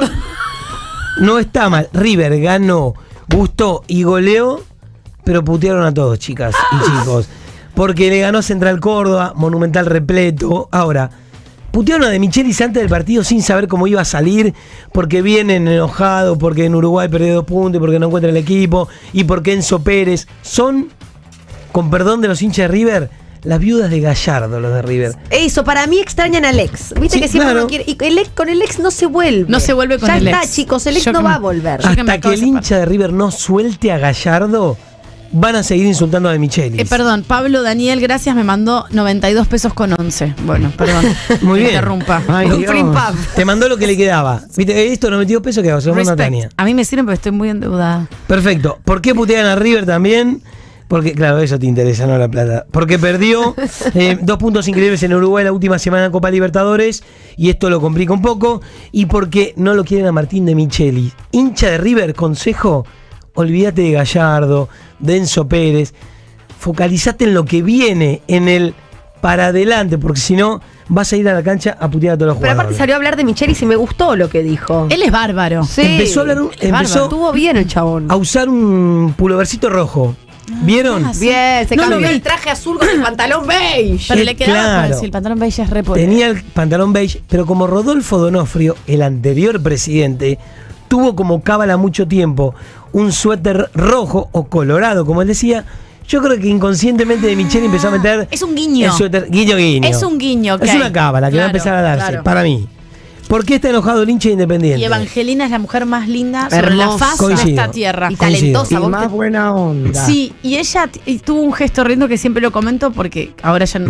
No está mal. River ganó, gustó y goleó, pero putearon a todos, chicas y chicos. Porque le ganó Central Córdoba, Monumental repleto. Ahora, putearon a De Michelis antes del partido sin saber cómo iba a salir, porque vienen enojados, porque en Uruguay perdió 2 puntos, y porque no encuentra el equipo, y porque Enzo Pérez. Son, con perdón de los hinchas de River, las viudas de Gallardo, los de River. Eso, para mí extrañan al ex. Viste Sí, que siempre claro. uno quiere. Y con el ex no se vuelve. No se vuelve con ya el está, ex. chicos, el ex Yo no que va me- a volver. Hasta que el hincha de River no suelte a Gallardo, van a seguir insultando a De Michelis. Perdón, Pablo Daniel, gracias, me mandó 92 pesos con 11. Bueno, perdón. Muy bien. Interrumpa. Ay, Dios. Te mandó lo que le quedaba. Viste, esto 92 pesos que se lo manda a Tania. A mí me sirven porque estoy muy endeudada. Perfecto. ¿Por qué putean a River también? Porque, claro, eso te interesa, no la plata. Porque perdió 2 puntos increíbles en Uruguay la última semana en Copa Libertadores, y esto lo complica un poco. Y porque no lo quieren a Martín De Michelis. Hincha de River, consejo, olvídate de Gallardo, de Enzo Pérez. Focalizate en lo que viene, en el para adelante, porque si no, vas a ir a la cancha a putear a todos los Pero jugadores. aparte salió a hablar de Michelis y me gustó lo que dijo. Él es bárbaro. Sí. Empezó a hablar Estuvo bien el chabón. a usar un pulovercito rojo. ¿Vieron? Bien, se No, cambió no, el traje azul con el pantalón beige. Pero le quedaba claro. si el pantalón beige es re pobre. Tenía el pantalón beige, pero como Rodolfo Donofrio, el anterior presidente, tuvo como cábala mucho tiempo un suéter rojo o colorado, como él decía, yo creo que inconscientemente De Micheli empezó a meter Es un guiño. el suéter, guiño. Es un guiño, ok. Es una cábala que va a empezar a darse, claro. para mí. ¿Por qué está enojado el hincha de Independiente? Y Evangelina es la mujer más linda sobre la faz de Coincido. esta tierra. Y talentosa, Y más buena onda. Sí, y ella tuvo un gesto riendo que siempre lo comento porque ahora ya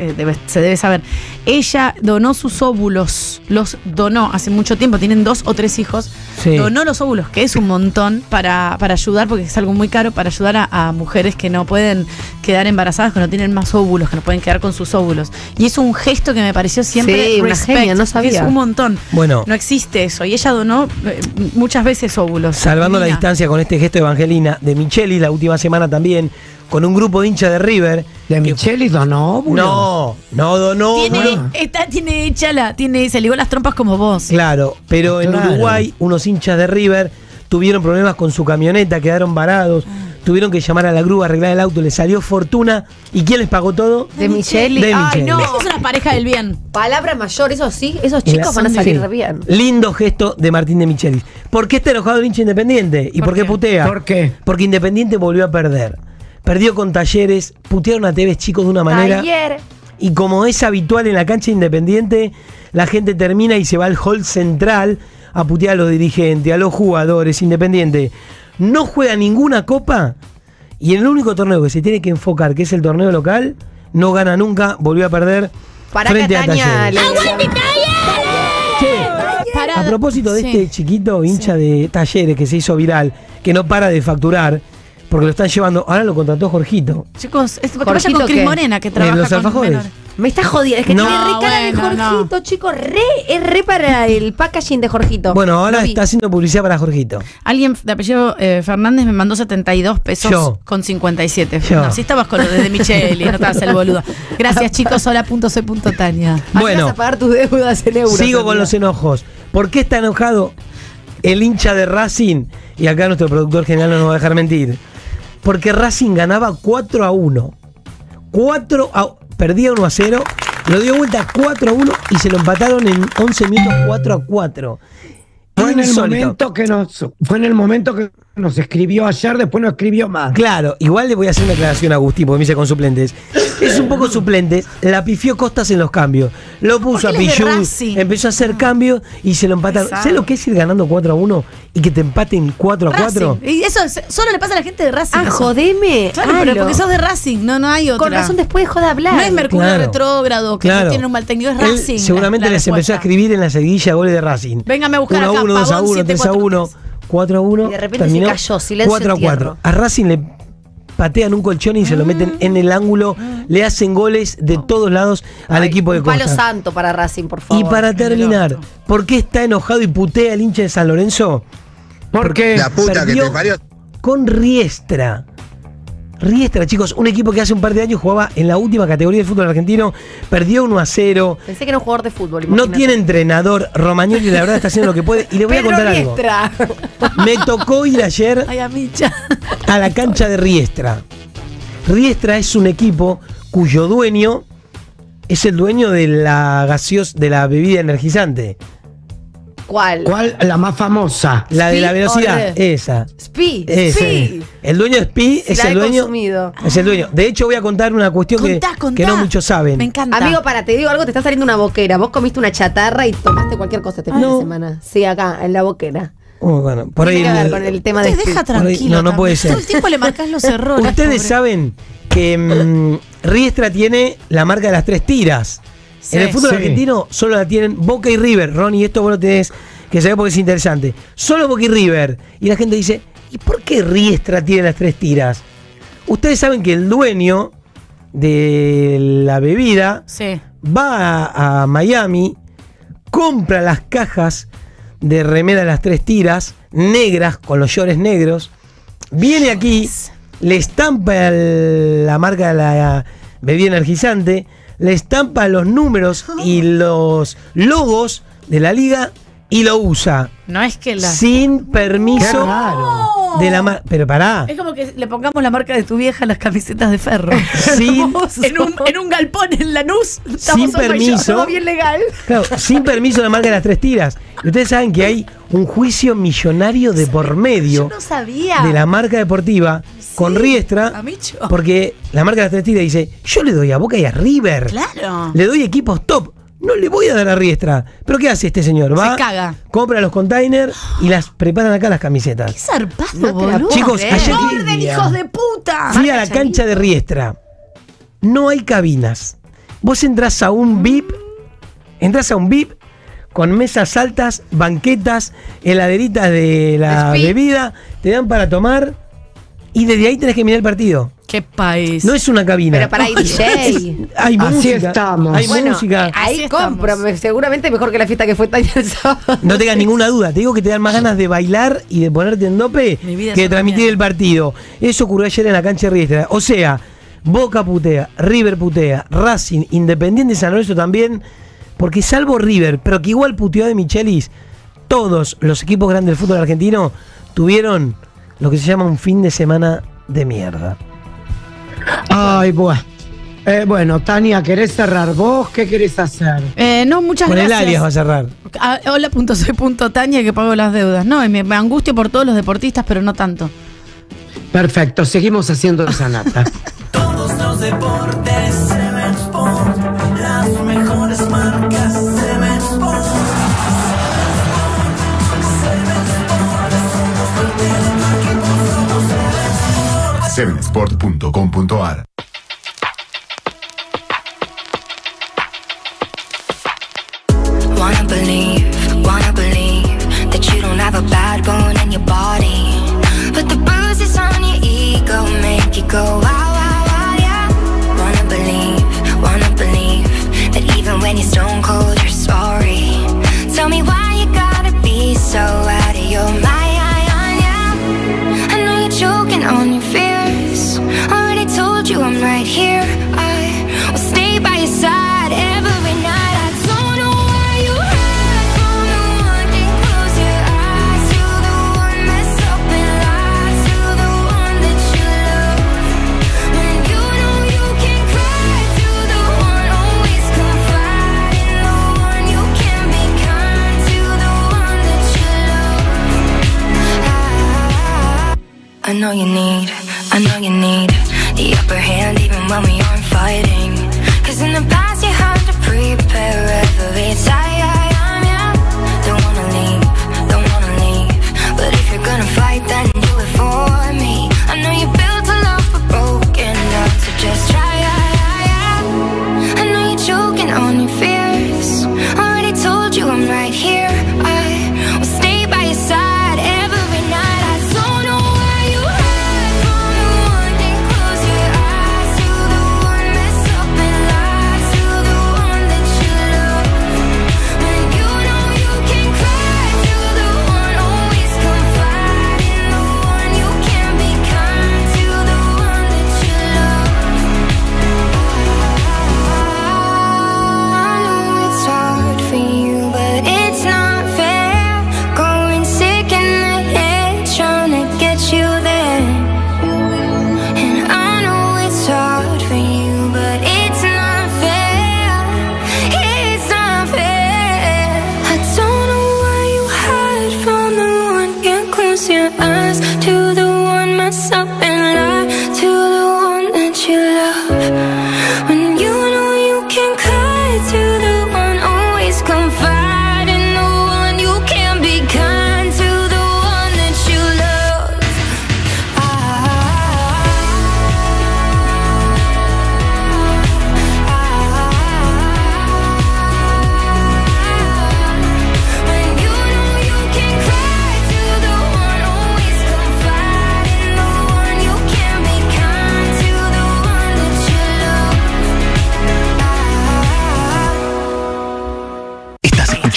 se debe saber. Ella donó sus óvulos, los donó hace mucho tiempo, tienen 2 o 3 hijos. Sí. Donó los óvulos, que es un montón, para ayudar, porque es algo muy caro, para ayudar a mujeres que no pueden quedar embarazadas, que no tienen más óvulos, que no pueden quedar con sus óvulos. Y es un gesto que me pareció siempre Sí, una respect, genia, no sabía. Es un montón. Bueno. No existe eso. Y ella donó muchas veces óvulos. Salvando la Divina. distancia con este gesto de Evangelina, De Micheli la última semana también, con un grupo de hinchas de River. ¿De Micheli donó óvulos? No donó. Se ligó las trompas como vos. Claro, pero en Claro. Uruguay unos hinchas de River tuvieron problemas con su camioneta, quedaron varados, tuvieron que llamar a la grúa, arreglar el auto, les salió fortuna. ¿Y quién les pagó todo? De Micheli. De Ay, Micheli. no. Esa es una pareja del bien. Palabra mayor, eso sí, esos chicos van a salir Sí. re bien. Lindo gesto de Martín De Michelis. ¿Por qué está enojado el hincha Independiente? ¿Y por qué putea? ¿Por qué? Porque Independiente volvió a perder. Perdió con Talleres, putearon a Tevez chicos de una manera. Ayer. Y como es habitual en la cancha Independiente, la gente termina y se va al hall central a putear a los dirigentes, a los jugadores. Independiente no juega ninguna copa y en el único torneo que se tiene que enfocar, que es el torneo local, no gana nunca, volvió a perder Para frente a Catania. Talleres. A propósito de este chiquito hincha de Talleres que se hizo viral, que no para de facturar, porque lo están llevando, ahora lo contrató Jorgito. Chicos, que vaya ¿Jorgito con Cris qué? Morena, que trabaja los con alfajores. menores. Me está jodiendo, es que No, tiene re cara de bueno, Jorgito, chicos, es re para el packaging de Jorgito. Bueno, ahora Lo vi. está haciendo publicidad para Jorgito. Alguien de apellido Fernández me mandó 72 pesos Yo. con 57. Yo. No, si estabas con lo de Micheli, no te vas a hacer el boludo. Gracias, chicos. Hola.c.tania. Así Bueno. vas a pagar tus deudas en euros. Sigo con amiga. los enojos. ¿Por qué está enojado el hincha de Racing? Y acá nuestro productor general no nos va a dejar mentir. Porque Racing ganaba 4-1. Perdía 1-0. Lo dio vuelta 4-1 y se lo empataron en 11 minutos 4-4. Fue en el Insólito. fue en el momento que nos escribió ayer, después no escribió más. Claro, igual le voy a hacer una aclaración a Agustín, porque me hice con suplentes. Es un poco suplentes, la pifió Costas en los cambios. Lo puso a Porque él es de Pichú, Racing. empezó a hacer cambios y se lo empataron. Pesado. ¿Sabes lo que es ir ganando 4-1 y que te empaten 4-4? Racing. Y eso solo le pasa a la gente de Racing. Ah, eso. jodeme. Claro, pero Halo. porque sos de Racing, no hay otra. Con razón después dejó de hablar. No es Mercurio Claro. retrógrado, que Claro. no tiene un mal técnico, es Él Racing. seguramente la les empezó a respuesta. escribir en la seguidilla goles de Racing. Véngame a buscar 1-1, acá, 2-1, Pavón, 3-1, 4-1. Y de repente se cayó, silencio en 4-4. tierra. A Racing le patean un colchón y se lo meten en el ángulo, le hacen goles de todos lados al equipo de Un palo Costa. santo para Racing, por favor. Y para terminar, ¿por qué está enojado y putea el hincha de San Lorenzo? Porque La puta que te parió. con Riestra. Riestra, chicos, un equipo que hace un par de años jugaba en la última categoría del fútbol argentino, perdió 1-0. Pensé que era un jugador de fútbol. No imagínate. tiene entrenador. Romagnoli, la verdad, está haciendo lo que puede. Y le voy a contar algo. Riestra. Me tocó ir ayer Ay, amicha. a la cancha de Riestra. Riestra es un equipo cuyo dueño es el dueño de la de la bebida energizante. ¿Cuál? ¿Cuál? La más famosa. La de la Spi, velocidad, olé. esa. Spi. Ese. El dueño de Spi es la el he dueño. consumido. Es el dueño. De hecho, voy a contar una cuestión que no muchos saben. Me encanta. Amigo, te digo algo, te está saliendo una boquera. Vos comiste una chatarra y tomaste cualquier cosa este fin de semana. Sí, acá, en la boquera. Bueno, por Tiene ahí. que ver con el tema de Te deja por ahí- tranquilo. no puede ser. Todo el tiempo le marcas los errores. Ustedes pobre. saben que Riestra tiene la marca de las 3 tiras. Sí. En el fútbol Sí. argentino solo la tienen Boca y River. Ronnie, esto vos lo tenés que saber porque es interesante. Solo Boca y River. Y la gente dice, ¿y por qué Riestra tiene las 3 tiras? Ustedes saben que el dueño de la bebida Sí. va a Miami, compra las cajas de remera de las 3 tiras, negras, con los shorts negros, viene aquí, le estampa la marca de la bebida energizante, le estampa los números y los logos de la liga y lo usa. No es que la. Sin permiso de la marca. Pero pará. Es como que le pongamos la marca de tu vieja a las camisetas de ferro. Sin- en un galpón en Lanús. Sin permiso. Todo bien legal. Claro, sin permiso de la marca de las 3 tiras. Y ustedes saben que hay un juicio millonario de por medio Yo no sabía. de la marca deportiva con Riestra, Amicho. porque la marca de las 3 tiras dice, yo le doy a Boca y a River. Claro. Le doy equipos top. No le voy a dar a Riestra. ¿Pero qué hace este señor? Va, Se caga. compra los containers y las preparan acá las camisetas. Qué zarpado, No te la boludo. Chicos, ayer ¡Orden, hijos de puta! fui a la cancha de Riestra. No hay cabinas. Vos entras a un VIP con mesas altas, banquetas, heladeritas de la Spi. bebida, te dan para tomar y desde ahí tenés que mirar el partido. ¡Qué país! No es una cabina. Pero para ir DJ. Hay Así música. estamos. Hay Bueno, música. ahí Así compro. Seguramente mejor que la fiesta que fue Tania el sábado. No tengas ninguna duda. Te digo que te dan más ganas de bailar y de ponerte en dope Mi vida que de es una transmitir mierda. el partido. Eso ocurrió ayer en la cancha de Riestra. O sea, Boca putea, River putea, Racing, Independiente y San Lorenzo también. Porque salvo River, pero que igual puteó de Michelis, todos los equipos grandes del fútbol argentino tuvieron lo que se llama un fin de semana de mierda. Ay, bueno. Bueno, Tania, ¿querés cerrar vos? ¿Qué querés hacer? No, muchas Con gracias. el alias va a cerrar. Hola.soy.tania que pago las deudas. No, y me angustio por todos los deportistas, pero no tanto. Perfecto, seguimos haciendo esa nata. Todos los deportes Seven Sport, las mejores marcas Seven Sport. Sevensport.com.ar. Wanna believe that you don't have a bad bone in your body. But the bruises on your ego make you go wow, wow, wow, yeah. Wanna believe that even when you're stone cold, you're sorry. Tell me why you gotta be so out of your mind, yeah. I know you're choking on your fears. Already told you I'm right here. I will stay by your side every night. I don't know why you hide from the one that close your eyes to the one that's up and lies to the one that you love. When you know you can cry to the one always confide in the one you can be kind to the one that you love. I know you need the upper hand even when we aren't fighting. Cause in the past you had to prepare every time, yeah. Don't wanna leave. But if you're gonna fight, then do it for me. I know you built a love but broken up, so just try, yeah. I know you're choking on your fears. Already told you I'm right here. I will stay by your side every night. I don't know why you hide from the one that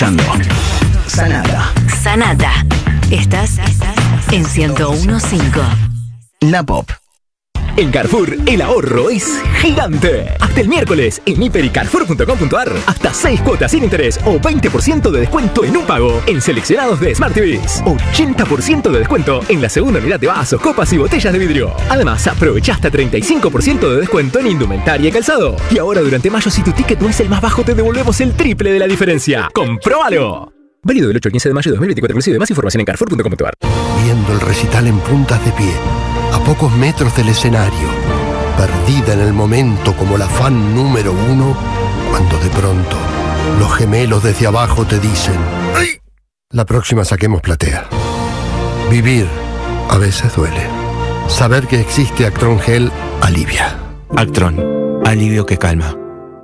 escuchando Sanata. Sanata. Estás en 101.5. La Pop. En Carrefour, el ahorro es gigante. Hasta el miércoles, en hiper y carrefour.com.ar, hasta 6 cuotas sin interés o 20% de descuento en un pago en seleccionados de Smart TVs. 80% de descuento en la segunda unidad de vasos, copas y botellas de vidrio. Además, aprovecha hasta 35% de descuento en indumentaria y calzado. Y ahora, durante mayo, si tu ticket no es el más bajo, te devolvemos el triple de la diferencia. ¡Compróbalo! Válido del 8 al 15 de mayo de 2024, inclusive más información en carrefour.com.ar. Viendo el recital en puntas de pie, a pocos metros del escenario, perdida en el momento como la fan número 1, cuando de pronto los gemelos desde abajo te dicen: ¡ay! La próxima saquemos platea. Vivir a veces duele. Saber que existe Actron Gel alivia. Actron, alivio que calma.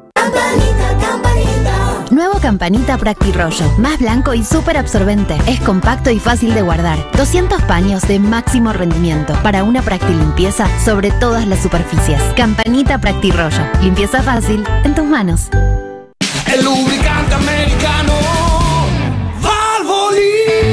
Nuevo Campanita Practirollo, más blanco y súper absorbente. Es compacto y fácil de guardar. 200 paños de máximo rendimiento para una practilimpieza sobre todas las superficies. Campanita Practirollo, limpieza fácil en tus manos. El lubricante americano Valvoline.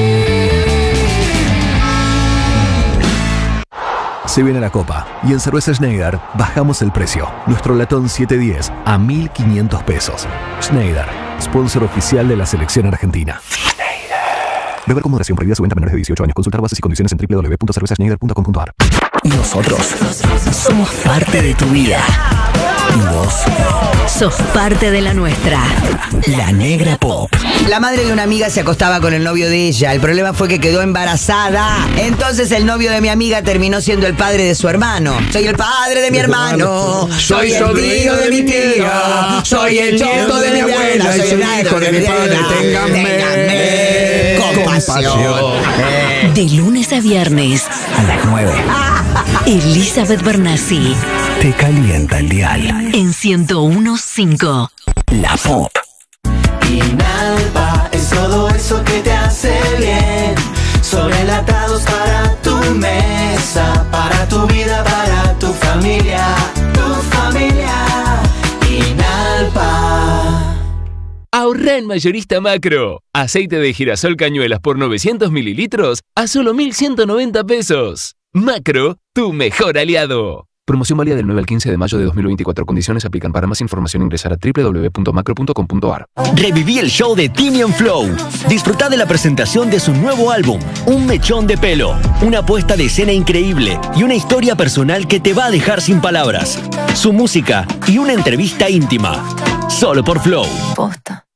Se viene la Copa y en Cerveza Schneider bajamos el precio. Nuestro latón 710 a 1.500 pesos. Schneider, sponsor oficial de la selección argentina. Beber con moderación, prohibida su venta a menores de 18 años. Consultar bases y condiciones en www.cervezaschneider.com.ar. Nosotros somos parte de tu vida. Y vos sos parte de la nuestra. La Negra Pop. La madre de una amiga se acostaba con el novio de ella. El problema fue que quedó embarazada. Entonces el novio de mi amiga terminó siendo el padre de su hermano. Soy el padre de mi hermano. Soy el sobrino de mi tía. Soy el nieto de mi abuela. Soy el hijo de mi padre. Ténganme compasión. De lunes a viernes A las 9. Elizabeth Bernassi Te calienta el dial. en 101.5. La Pop. Inalpa es todo eso que te hace bien. Sobrelatados para tu mesa, para tu vida, para tu familia. Tu familia. Inalpa. Ahorrá en Mayorista Macro. Aceite de girasol cañuelas por 900 mililitros a solo 1.190 pesos. Macro, tu mejor aliado. Promoción válida del 9 al 15 de mayo de 2024. Condiciones aplican. Para más información ingresar a www.macro.com.ar. Reviví el show de Tinian Flow. Disfrutá de la presentación de su nuevo álbum, Un Mechón de Pelo, una puesta de escena increíble y una historia personal que te va a dejar sin palabras. Su música y una entrevista íntima. Solo por Flow. Posta.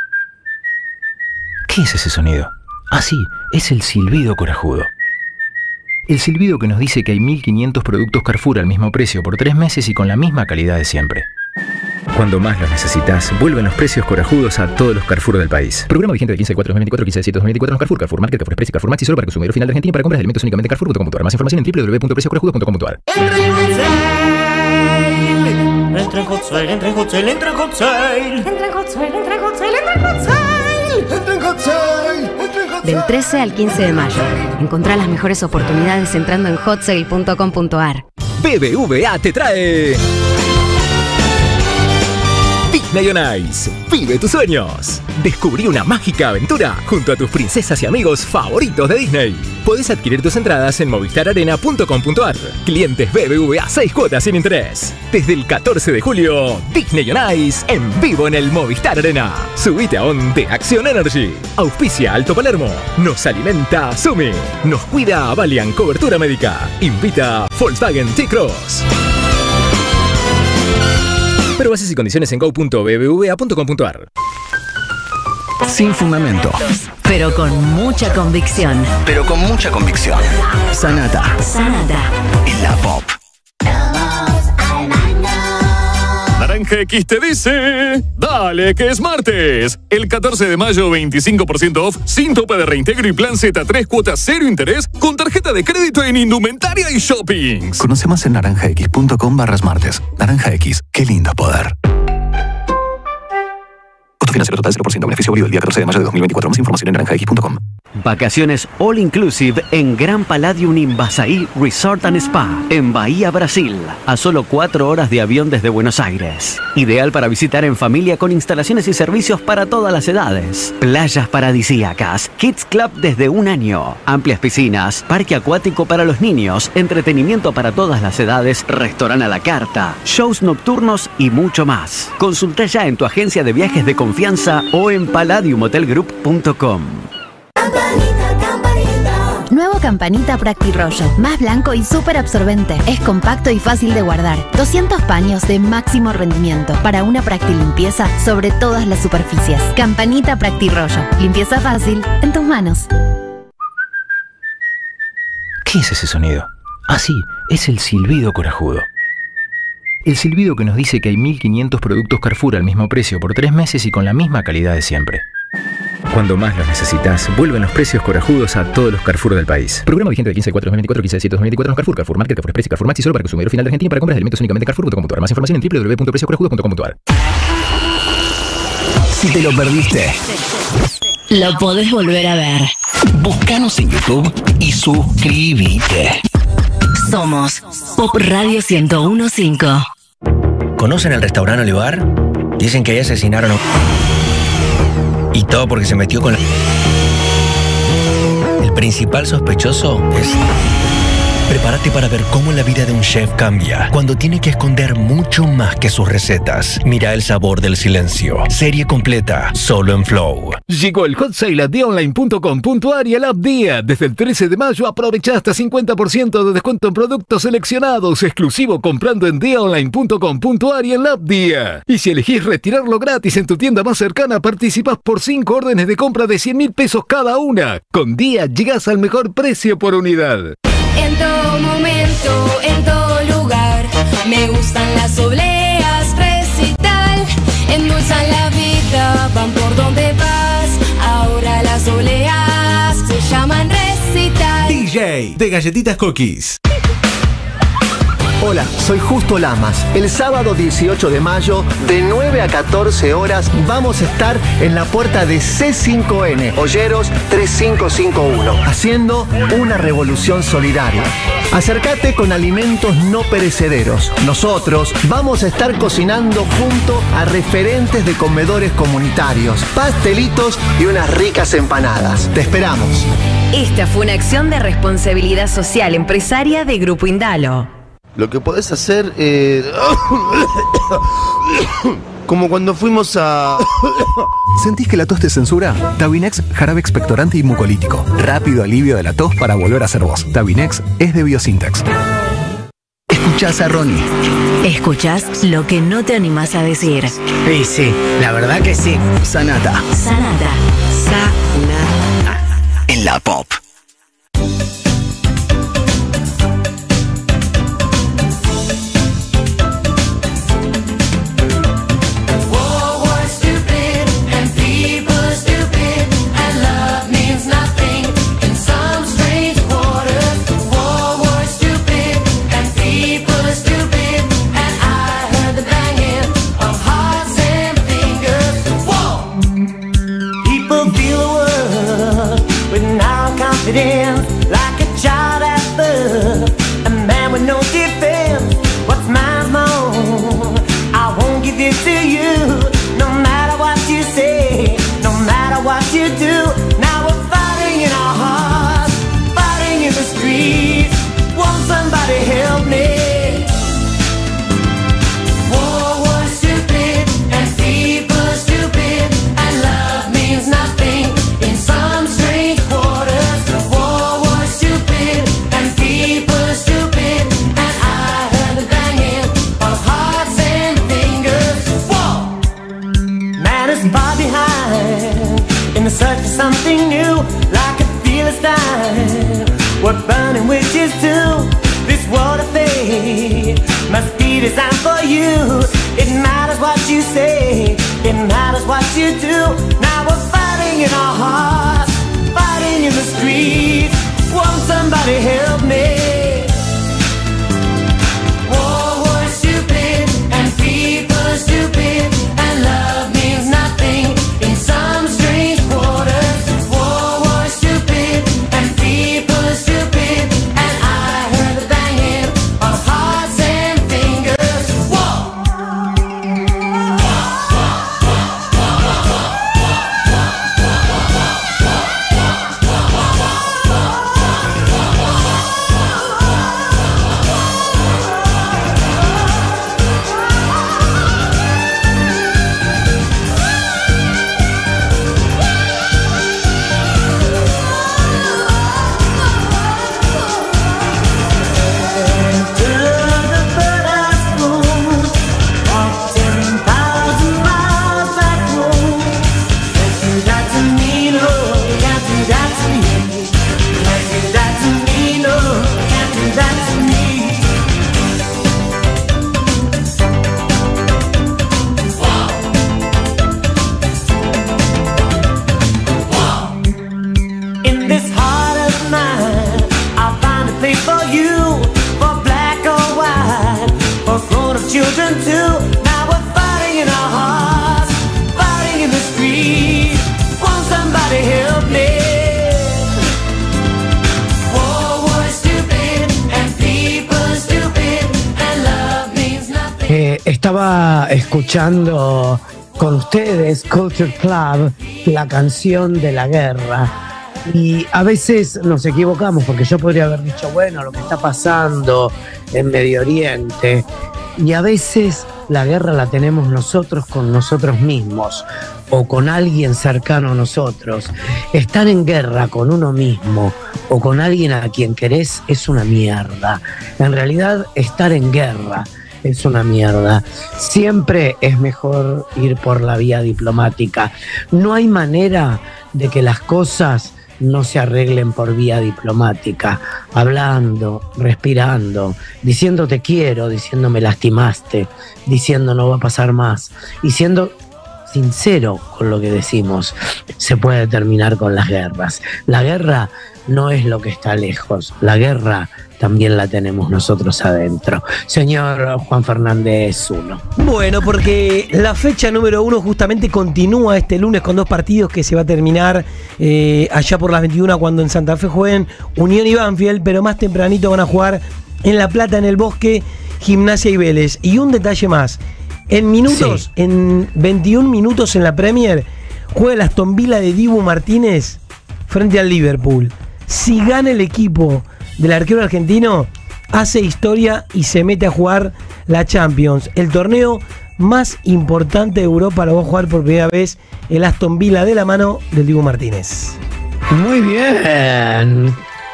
¿Qué es ese sonido? Ah, sí, es el silbido corajudo. El silbido que nos dice que hay 1.500 productos Carrefour al mismo precio por 3 meses y con la misma calidad de siempre. Cuando más los necesitas, vuelven los precios corajudos a todos los Carrefour del país. Programa vigente del 15 de 4 de 2024, 15 de 7 de 2024 en Carrefour, Carrefour Market, Carrefour Express y Carrefour Maxi, solo para consumidor final de Argentina. Para compras de alimentos únicamente en Carrefour.com.ar. Más información en www.precioscorajudos.com.ar. Entra en Hot Sale, entra en Hot Sale, entra en Hot Sale. Entra en Hot Sale, entra en Hot Sale, entra en Hot Sale. Entra en Hot Sale, entra en Hot Sale. Del 13 al 15 de mayo. Encontrá las mejores oportunidades entrando en hotsale.com.ar. BBVA te trae Disney on Ice. Vive tus sueños. Descubrí una mágica aventura junto a tus princesas y amigos favoritos de Disney. Podés adquirir tus entradas en movistararena.com.ar. Clientes BBVA 6 cuotas sin interés. Desde el 14 de julio, Disney on Ice en vivo en el Movistar Arena. Subite a On de Acción Energy. Auspicia Alto Palermo. Nos alimenta Sumi. Nos cuida Valiant Cobertura Médica. Invita Volkswagen T-Cross. Pero bases y condiciones en go.bbva.com.ar. Sin fundamento. Pero con mucha convicción. Pero con mucha convicción. Sanata. Sanata. En la Pop. Naranja X te dice, dale que es martes. El 14 de mayo 25% off, sin tope de reintegro y plan Z3 cuotas 0 interés con tarjeta de crédito en indumentaria y shoppings. Conoce más en naranjax.com/martes. Naranja X, qué lindo poder. Costo financiero total 0%. Beneficio válido el día 14 de mayo de 2024. Más información en naranjax.com. Vacaciones all inclusive en Gran Palladium Invasaí Resort and Spa en Bahía, Brasil. A solo 4 horas de avión desde Buenos Aires. Ideal para visitar en familia con instalaciones y servicios para todas las edades. Playas paradisíacas, Kids Club desde 1 año, amplias piscinas, parque acuático para los niños, entretenimiento para todas las edades, restaurante a la carta, shows nocturnos y mucho más. Consulta ya en tu agencia de viajes de confianza o en palladiumhotelgroup.com. Nuevo Campanita Practirollo, más blanco y súper absorbente. Es compacto y fácil de guardar. 200 paños de máximo rendimiento para una practilimpieza sobre todas las superficies. Campanita Practirollo, limpieza fácil en tus manos. ¿Qué es ese sonido? Ah, sí, es el silbido corajudo. El silbido que nos dice que hay 1500 productos Carrefour al mismo precio por 3 meses y con la misma calidad de siempre. Cuando más los necesitas, vuelven los precios corajudos a todos los Carrefour del país. Programa vigente del 15 de 4 de 2024, 15 de 7 de 2024 en Carrefour, Carrefour Market, Carrefour Express y Carrefour Maxi, solo para consumidor final de Argentina. Para compras de alimentos únicamente Carrefour.com.ar. Más información en www.precioscorajudos.com.ar. Si te lo perdiste, Lo podés volver a ver. búscanos en YouTube y suscríbete. Somos Pop Radio 1015. ¿Conocen el restaurante Olivar? Dicen que ahí asesinaron a... Y todo porque se metió con... El principal sospechoso es... Prepárate para ver cómo la vida de un chef cambia cuando tiene que esconder mucho más que sus recetas. Mira El sabor del silencio. Serie completa, solo en Flow. Llegó el hot sale a diaonline.com.ar y al App Día. Desde el 13 de mayo aprovecha hasta 50% de descuento en productos seleccionados, exclusivo comprando en diaonline.com.ar y en la App Día. Y si elegís retirarlo gratis en tu tienda más cercana, participás por 5 órdenes de compra de 100.000 pesos cada una. Con Día llegás al mejor precio por unidad. En todo momento, en todo lugar, me gustan las obleas, recital, endulzan la vida, van por donde vas, ahora las obleas se llaman recital. DJ de Galletitas Cookies. Hola, soy Justo Lamas. El sábado 18 de mayo, de 9 a 14 horas, vamos a estar en la puerta de C5N, Olleros 3551, haciendo una revolución solidaria. Acércate con alimentos no perecederos. Nosotros vamos a estar cocinando junto a referentes de comedores comunitarios, pastelitos y unas ricas empanadas. Te esperamos. Esta fue una acción de responsabilidad social empresaria de Grupo Indalo. Lo que podés hacer, como cuando fuimos a... ¿Sentís que la tos te censura? Tabinex, jarabe expectorante y mucolítico. Rápido alivio de la tos para volver a ser vos. Tabinex es de Biosintex. Escuchás a Ronnie. Escuchás lo que no te animás a decir. Sí, sí, la verdad que sí. Sanata. Sanata. Sanata. En la Pop. Like a child at birth, a man with no defense. What's mine's mine. I won't give it to you, no matter what you say, no matter what you do. Now we're fighting in our hearts, fighting in the streets. Won't somebody help me? War was stupid and people stupid, and love means nothing in some strange quarters. Far behind, in the search for something new, like a Philistine. We're burning witches too. This world of fate must be designed for you. It matters what you say, it matters what you do. Now we're fighting in our hearts, fighting in the streets. Won't somebody help me? War was stupid and people stupid, and love means nothing Estaba escuchando con ustedes Culture Club, la canción de la guerra. Y a veces nos equivocamos porque yo podría haber dicho, bueno, lo que está pasando en Medio Oriente. Y a veces la guerra la tenemos nosotros con nosotros mismos o con alguien cercano a nosotros. Estar en guerra con uno mismo o con alguien a quien querés es una mierda. En realidad, estar en guerra es una mierda. Siempre es mejor ir por la vía diplomática. No hay manera de que las cosas no se arreglen por vía diplomática, hablando, respirando, diciendo te quiero, diciendo me lastimaste, diciendo no va a pasar más, y siendo sincero con lo que decimos. Se puede terminar con las guerras. La guerra no es lo que está lejos, la guerra también la tenemos nosotros adentro. Señor Juan Fernández 1. Bueno, porque la fecha número 1 justamente continúa este lunes con 2 partidos que se va a terminar allá por las 21 cuando en Santa Fe jueguen Unión y Banfield, pero más tempranito van a jugar en La Plata, en el Bosque, Gimnasia y Vélez. Y un detalle más, en minutos, sí, en 21 minutos en la Premier, juega el Aston Villa de Dibu Martínez frente al Liverpool. Si gana el equipo del arquero argentino, hace historia y se mete a jugar la Champions. El torneo más importante de Europa lo va a jugar por primera vez el Aston Villa de la mano del Dibu Martínez. Muy bien.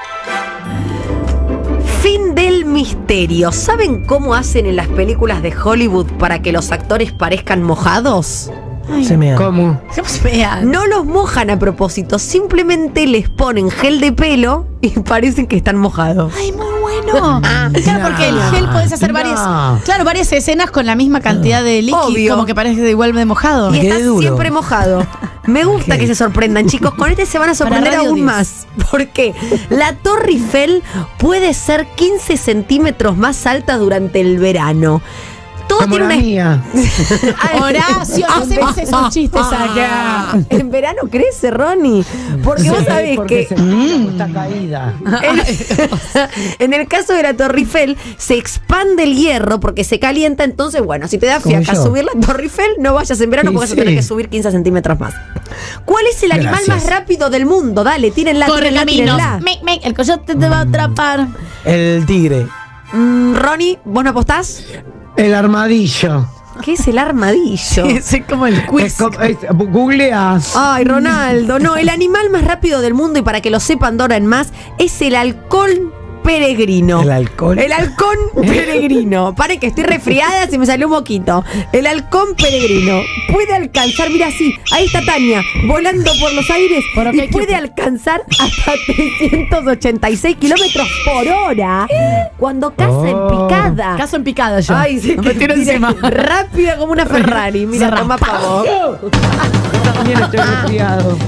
Fin del misterio. ¿Saben cómo hacen en las películas de Hollywood para que los actores parezcan mojados? Ay, se mean. ¿Cómo? Se mean. No los mojan a propósito, simplemente les ponen gel de pelo y parecen que están mojados. Ay, muy bueno. Claro, porque el gel podés hacer varias escenas con la misma cantidad de líquido. Obvio. Como que parece de igual de mojado. Y está siempre mojado. Me gusta que se sorprendan, chicos. Con este se van a sorprender aún más. Porque la Torre Eiffel puede ser 15 centímetros más alta durante el verano. Todo como tiene la mía. Horacio, no hacemos esos chistes acá. En verano crece, Ronnie. Porque vos sabés que está caída. En el caso de la Torre Eiffel se expande el hierro porque se calienta. Entonces, bueno, si te da fiaca subir la Torre Eiffel, no vayas en verano porque vas a tener que subir 15 centímetros más. ¿Cuál es el animal más rápido del mundo? Dale, tírenla, tírenla. El coyote te va a atrapar. El tigre. Ronnie, ¿vos no apostás? El armadillo. ¿Qué es el armadillo? Es como el quiz. Googlea. Ay, Ronaldo, no, el animal más rápido del mundo, y para que lo sepan de ahora en más, es el halcón peregrino. ¿El halcón? El halcón peregrino. Pare que estoy resfriada, se me salió un moquito. El halcón peregrino puede alcanzar, mira así, ahí está Tania, volando por los aires, y puede alcanzar hasta 386 kilómetros por hora cuando caza en picada. Caso en picada yo. Ay, sí, me tiro encima. Rápida como una Ferrari. Mira, toma pavo. Yo también estoy resfriado.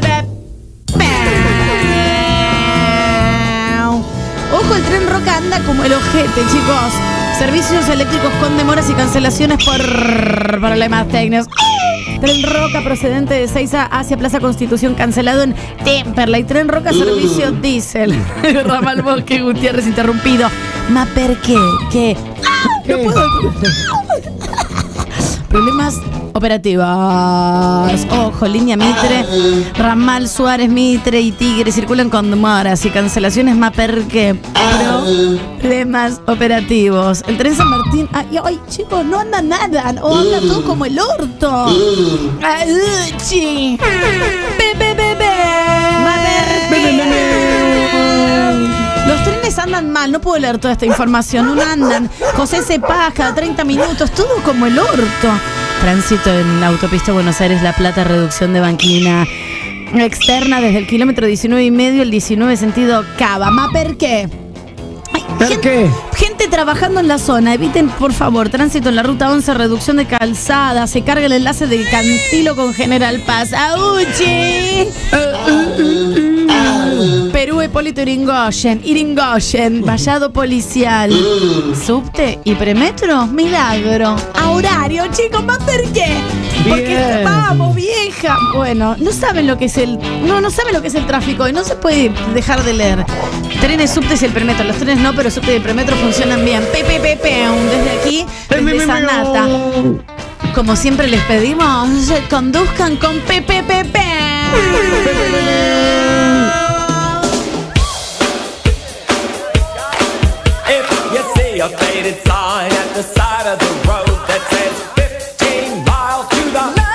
Ojo, el tren Roca anda como el ojete, chicos. Servicios eléctricos con demoras y cancelaciones por problemas técnicos. Tren Roca procedente de Seiza hacia Plaza Constitución cancelado en Temperley. Tren Roca servicio diésel. Ramal Bosque Gutiérrez interrumpido. ¿Ma per qué? ¿Qué? No puedo. Problemas operativos. Ojo, línea Mitre, Ramal Suárez, Mitre y Tigre circulan con demoras y cancelaciones más porque problemas operativos. El tren San Martín. Ay, chicos, no anda nada. O anda todo como el orto. Los trenes andan mal, no puedo leer toda esta información, no andan. José Cepaz, cada 30 minutos, todo como el orto. Tránsito en la autopista Buenos Aires-La Plata, reducción de banquina externa desde el kilómetro 19,5, el 19 sentido Cava. ¿Ma per qué? ¿Per qué? Gente trabajando en la zona, eviten por favor tránsito en la ruta 11, reducción de calzada, se carga el enlace de Cantilo con General Paz. ¡Auchi! Perú, Hipólito Irigoyen, vallado policial, subte y premetro, milagro. A horario, chicos, ¿más por qué? Porque vamos, vieja. maneja, bueno, no saben lo que es el tráfico y no se puede dejar de leer. Trenes, subtes y el premetro. Los trenes no, pero subtes y el premetro funcionan bien. Desde aquí, desde Sanata. Como siempre les pedimos, conduzcan con PPPP. If you see a faded sign at the side of the road that says 15 miles to the left.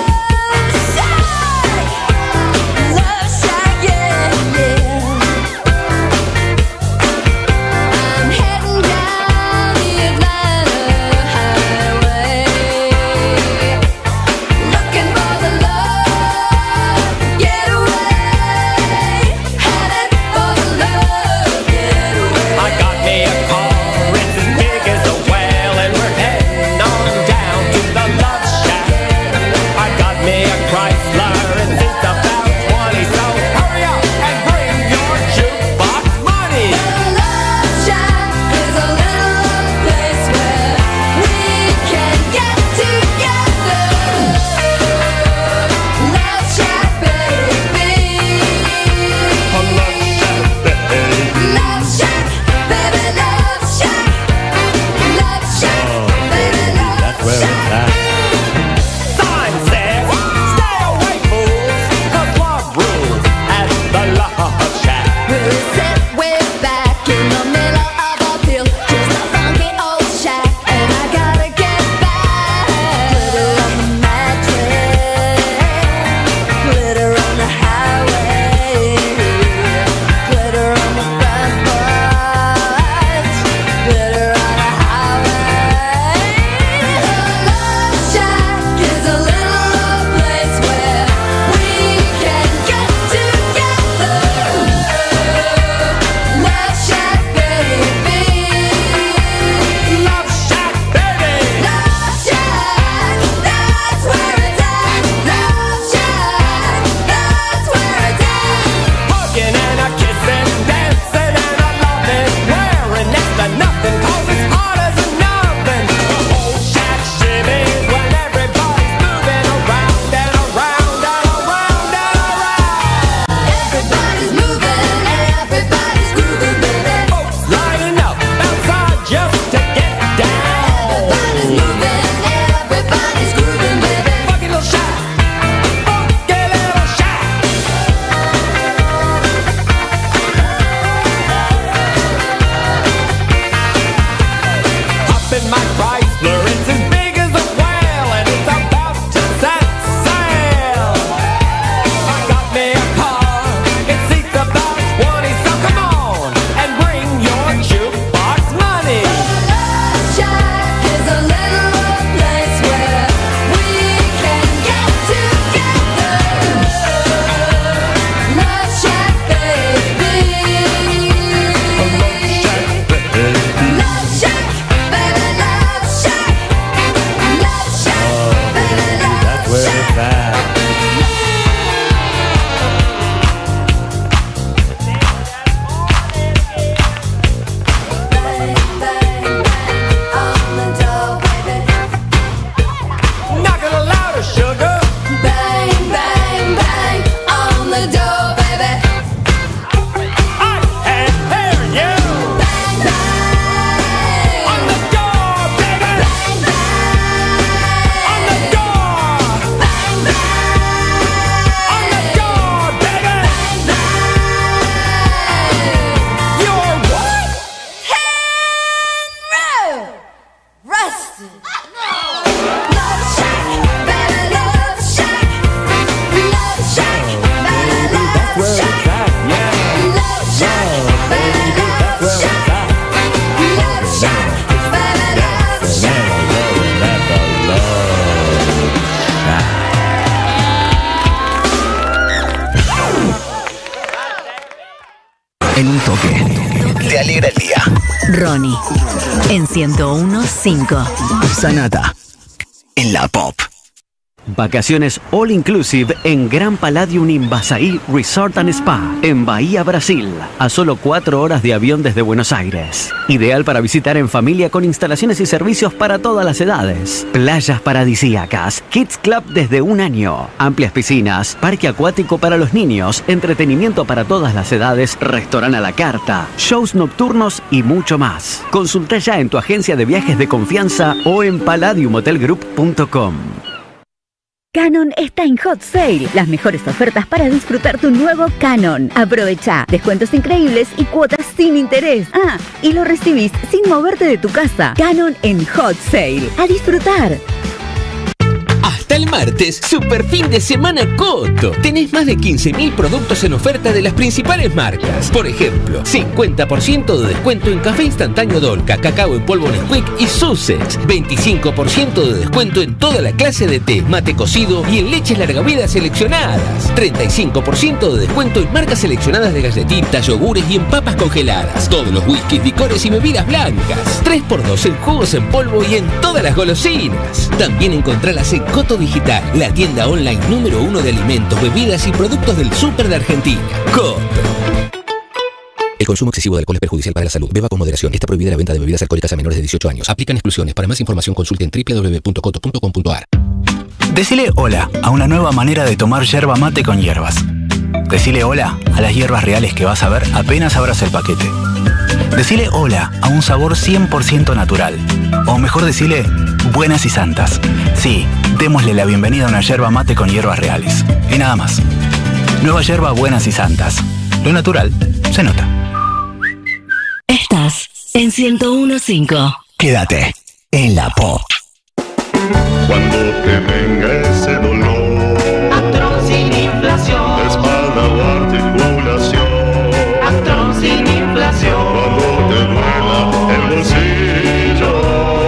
En un toque, te alegra el día. Ronnie, en 101.5. Sanata, en la Pop. Vacaciones all inclusive en Gran Palladium Invasaí Resort and Spa, en Bahía, Brasil, a solo 4 horas de avión desde Buenos Aires. Ideal para visitar en familia con instalaciones y servicios para todas las edades. Playas paradisíacas, Kids Club desde 1 año, amplias piscinas, parque acuático para los niños, entretenimiento para todas las edades, restaurante a la carta, shows nocturnos y mucho más. Consulta ya en tu agencia de viajes de confianza o en palladiumhotelgroup.com. Canon está en Hot Sale. Las mejores ofertas para disfrutar tu nuevo Canon. Aprovecha descuentos increíbles y cuotas sin interés. Ah, y lo recibís sin moverte de tu casa. Canon en Hot Sale. ¡A disfrutar! Hasta el martes, super fin de semana Coto. Tenés más de 15.000 productos en oferta de las principales marcas. Por ejemplo, 50% de descuento en café instantáneo Dolca, cacao en polvo Nesquik y Sussex. 25% de descuento en toda la clase de té, mate cocido y en leches larga vida seleccionadas. 35% de descuento en marcas seleccionadas de galletitas, yogures y en papas congeladas. Todos los whiskies, licores y bebidas blancas. 3x2 en jugos en polvo y en todas las golosinas. También encontralas en Coto Digital, la tienda online número 1 de alimentos, bebidas y productos del súper de Argentina. Coto. El consumo excesivo de alcohol es perjudicial para la salud. Beba con moderación. Está prohibida la venta de bebidas alcohólicas a menores de 18 años. Aplican exclusiones. Para más información consulte en www.coto.com.ar. Decile hola a una nueva manera de tomar yerba mate con hierbas. Decile hola a las hierbas reales que vas a ver apenas abras el paquete. Decile hola a un sabor 100% natural. O mejor decile buenas y santas. Sí, démosle la bienvenida a una yerba mate con hierbas reales. Y nada más. Nueva yerba buenas y santas. Lo natural se nota. Estás en 101.5. Quédate en la Pop. Cuando te venga ese dolor, Actron sin inflación, de espalda o articulación, Actron sin inflación, cuando te duela el bolsillo,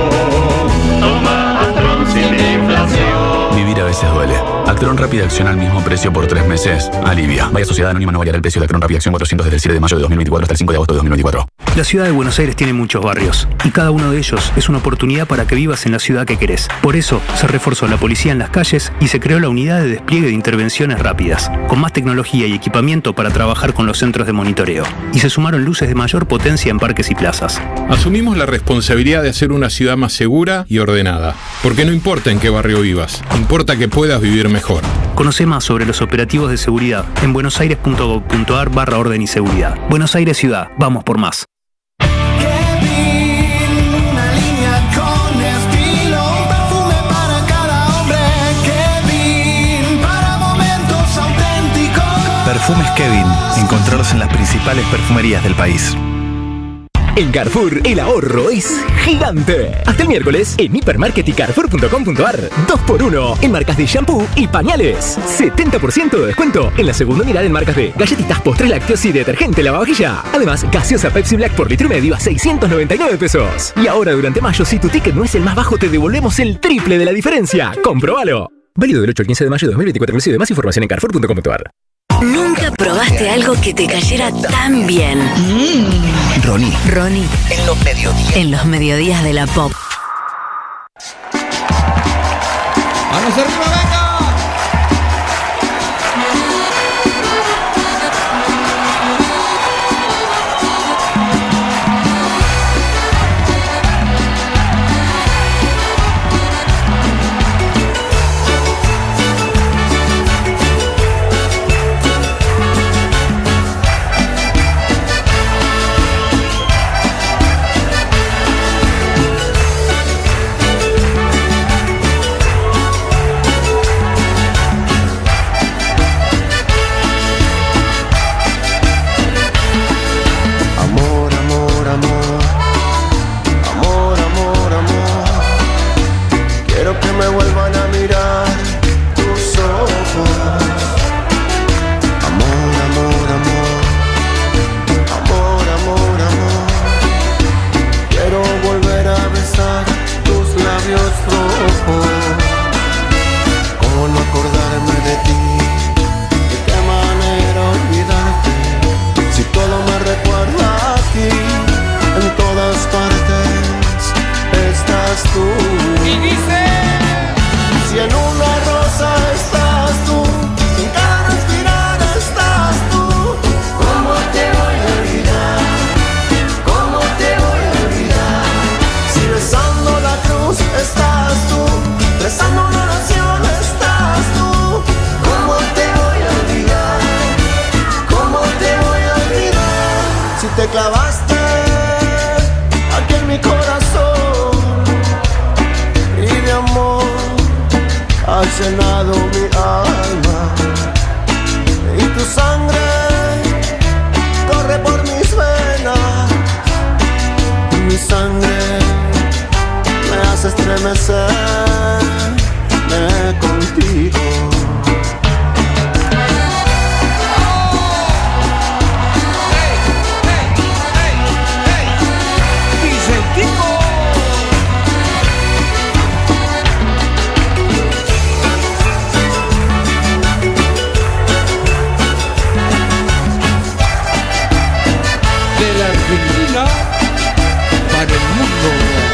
toma Actron sin inflación. Vivir a veces duele. Actron Rápida Acción al mismo precio por 3 meses. Alivia. Vaya Sociedad Anónima no variará el precio de Actron Rápida Acción 400 desde el 7 de mayo de 2024 hasta el 5 de agosto de 2024. La ciudad de Buenos Aires tiene muchos barrios y cada uno de ellos es una oportunidad para que vivas en la ciudad que querés. Por eso se reforzó la policía en las calles y se creó la unidad de despliegue de intervenciones rápidas, con más tecnología y equipamiento para trabajar con los centros de monitoreo. Y se sumaron luces de mayor potencia en parques y plazas. Asumimos la responsabilidad de hacer una ciudad más segura y ordenada, porque no importa en qué barrio vivas, importa que puedas vivir mejor. Conoce más sobre los operativos de seguridad en buenosaires.gov.ar/orden y seguridad. Buenos Aires Ciudad, vamos por más. Una línea con estilo, un perfume para cada hombre. Kevin, para momentos auténticos. Perfumes Kevin. Encontrarlos en las principales perfumerías del país. En Carrefour, el ahorro es gigante. Hasta el miércoles, en Hipermarket y Carrefour.com.ar, 2x1 en marcas de shampoo y pañales. 70% de descuento en la segunda unidad en marcas de galletitas, postres lácteos y detergente lavavajilla. Además, gaseosa Pepsi Black por litro y medio a 699 pesos. Y ahora, durante mayo, si tu ticket no es el más bajo, te devolvemos el triple de la diferencia. ¡Comprobalo! Válido del 8 al 15 de mayo de 2024. Inclusive más información en Carrefour.com.ar. Nunca probaste algo que te cayera tan bien. Ronnie. En los mediodías. En los mediodías de la Pop. ¡Vamos arriba, venga! llenado mi alma y tu sangre corre por mis venas. Mi sangre me hace estremecerme contigo. De la Argentina para el mundo.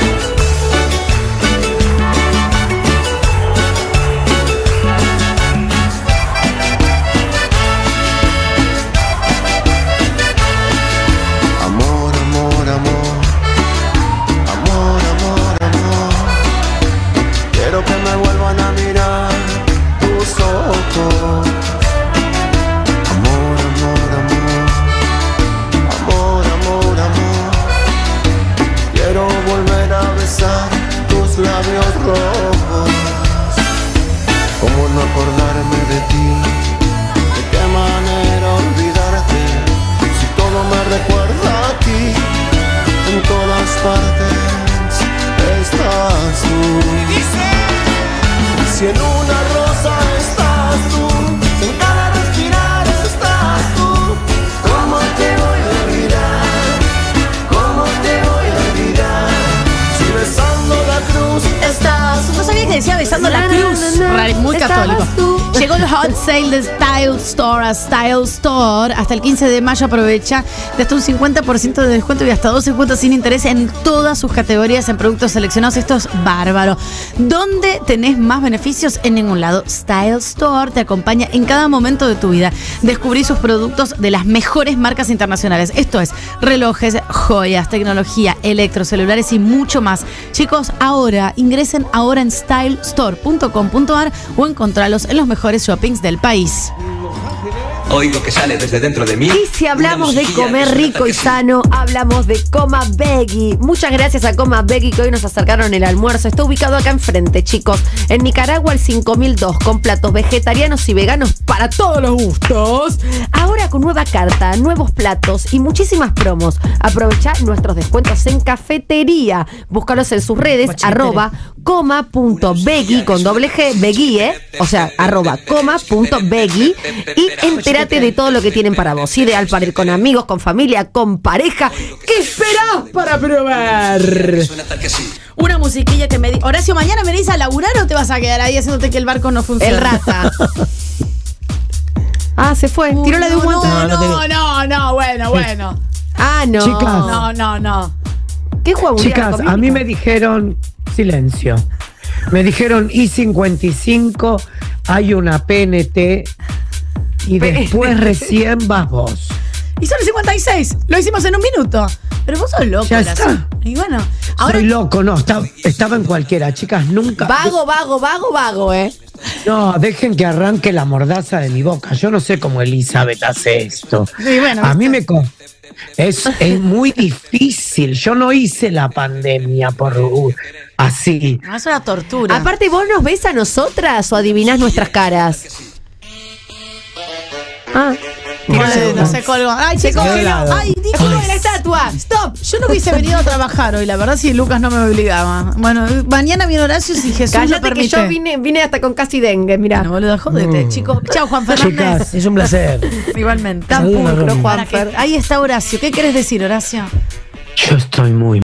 Amor, amor, amor, amor, amor, amor. Quiero que me vuelvan a mirar tus ojos. Amor, amor, amor, amor, amor, amor. Quiero volver a besar tus labios rojos. ¿Cómo no acordarme de ti? ¿De qué manera olvidarte? Si todo me recuerda a ti, en todas partes estás tú. Si en una rosa estás tú, en cada respirar estás tú. ¿Cómo te voy a olvidar? ¿Cómo te voy a olvidar? Si besando la cruz estás. No sabía que decía besando la cruz. Muy católico. Llegó el hot sale de Style Store a Style Store. Hasta el 15 de mayo aprovecha de hasta un 50% de descuento y hasta 12 cuotas sin interés en todas sus categorías en productos seleccionados. Esto es bárbaro. ¿Dónde tenés más beneficios? En ningún lado. Style Store te acompaña en cada momento de tu vida. Descubrí sus productos de las mejores marcas internacionales. Esto es relojes, joyas, tecnología, electrocelulares y mucho más. Chicos, ingresen ahora en stylestore.com.ar o encontralos en los mejores shoppings del país. Oigo que sale desde dentro de mí. Y si hablamos de comer rico y sano, hablamos de Coma Veggie. Muchas gracias a Coma Veggie que hoy nos acercaron el almuerzo. Está ubicado acá enfrente, chicos. En Nicaragua, el 5002, con platos vegetarianos y veganos para todos los gustos. Ahora con nueva carta, nuevos platos y muchísimas promos. Aprovecha nuestros descuentos en cafetería. Búscalos en sus redes, @coma.veggie con doble G, veggie, o sea, @coma.veggie, y entérate de todo lo que tienen para vos. Ideal para ir con amigos, con familia, con pareja. ¿Qué esperás para probar? Una musiquilla que me di. Horacio, ¿mañana me venís a laburar o te vas a quedar ahí haciéndote que el barco no funciona? El rata. Se fue. Tiró la de un guante. No, bueno. No. Chicas. No. ¿Qué juego? Chicas, a mí me dijeron, silencio, me dijeron I-55, hay una PNT y después recién vas vos. Y son los 56, lo hicimos en un minuto. Pero vos sos loco. Ya está. Y bueno, ahora. Soy loco, no, estaba en cualquiera, chicas, nunca. Vago, No, dejen que arranque la mordaza de mi boca. Yo no sé cómo Elizabeth hace esto. Sí, bueno, a mí es muy difícil. Yo no hice la pandemia por así. No, es una tortura. Aparte, ¿vos nos ves a nosotras o adivinás nuestras caras? No se colgó. Ay, se colgó. Ay, dijo de la estatua. Stop. Yo no hubiese venido a trabajar hoy, la verdad, si Lucas no me obligaba. Bueno, mañana viene Horacio si Jesús lo permite. Que yo vine hasta con casi dengue, mirá. Bueno, boludo, jódete, chicos. Chao, Juan Fernández. Chicas, es un placer. Igualmente. Tan pulcro, Juan Fer. Ahí está Horacio. ¿Qué querés decir, Horacio? Yo estoy muy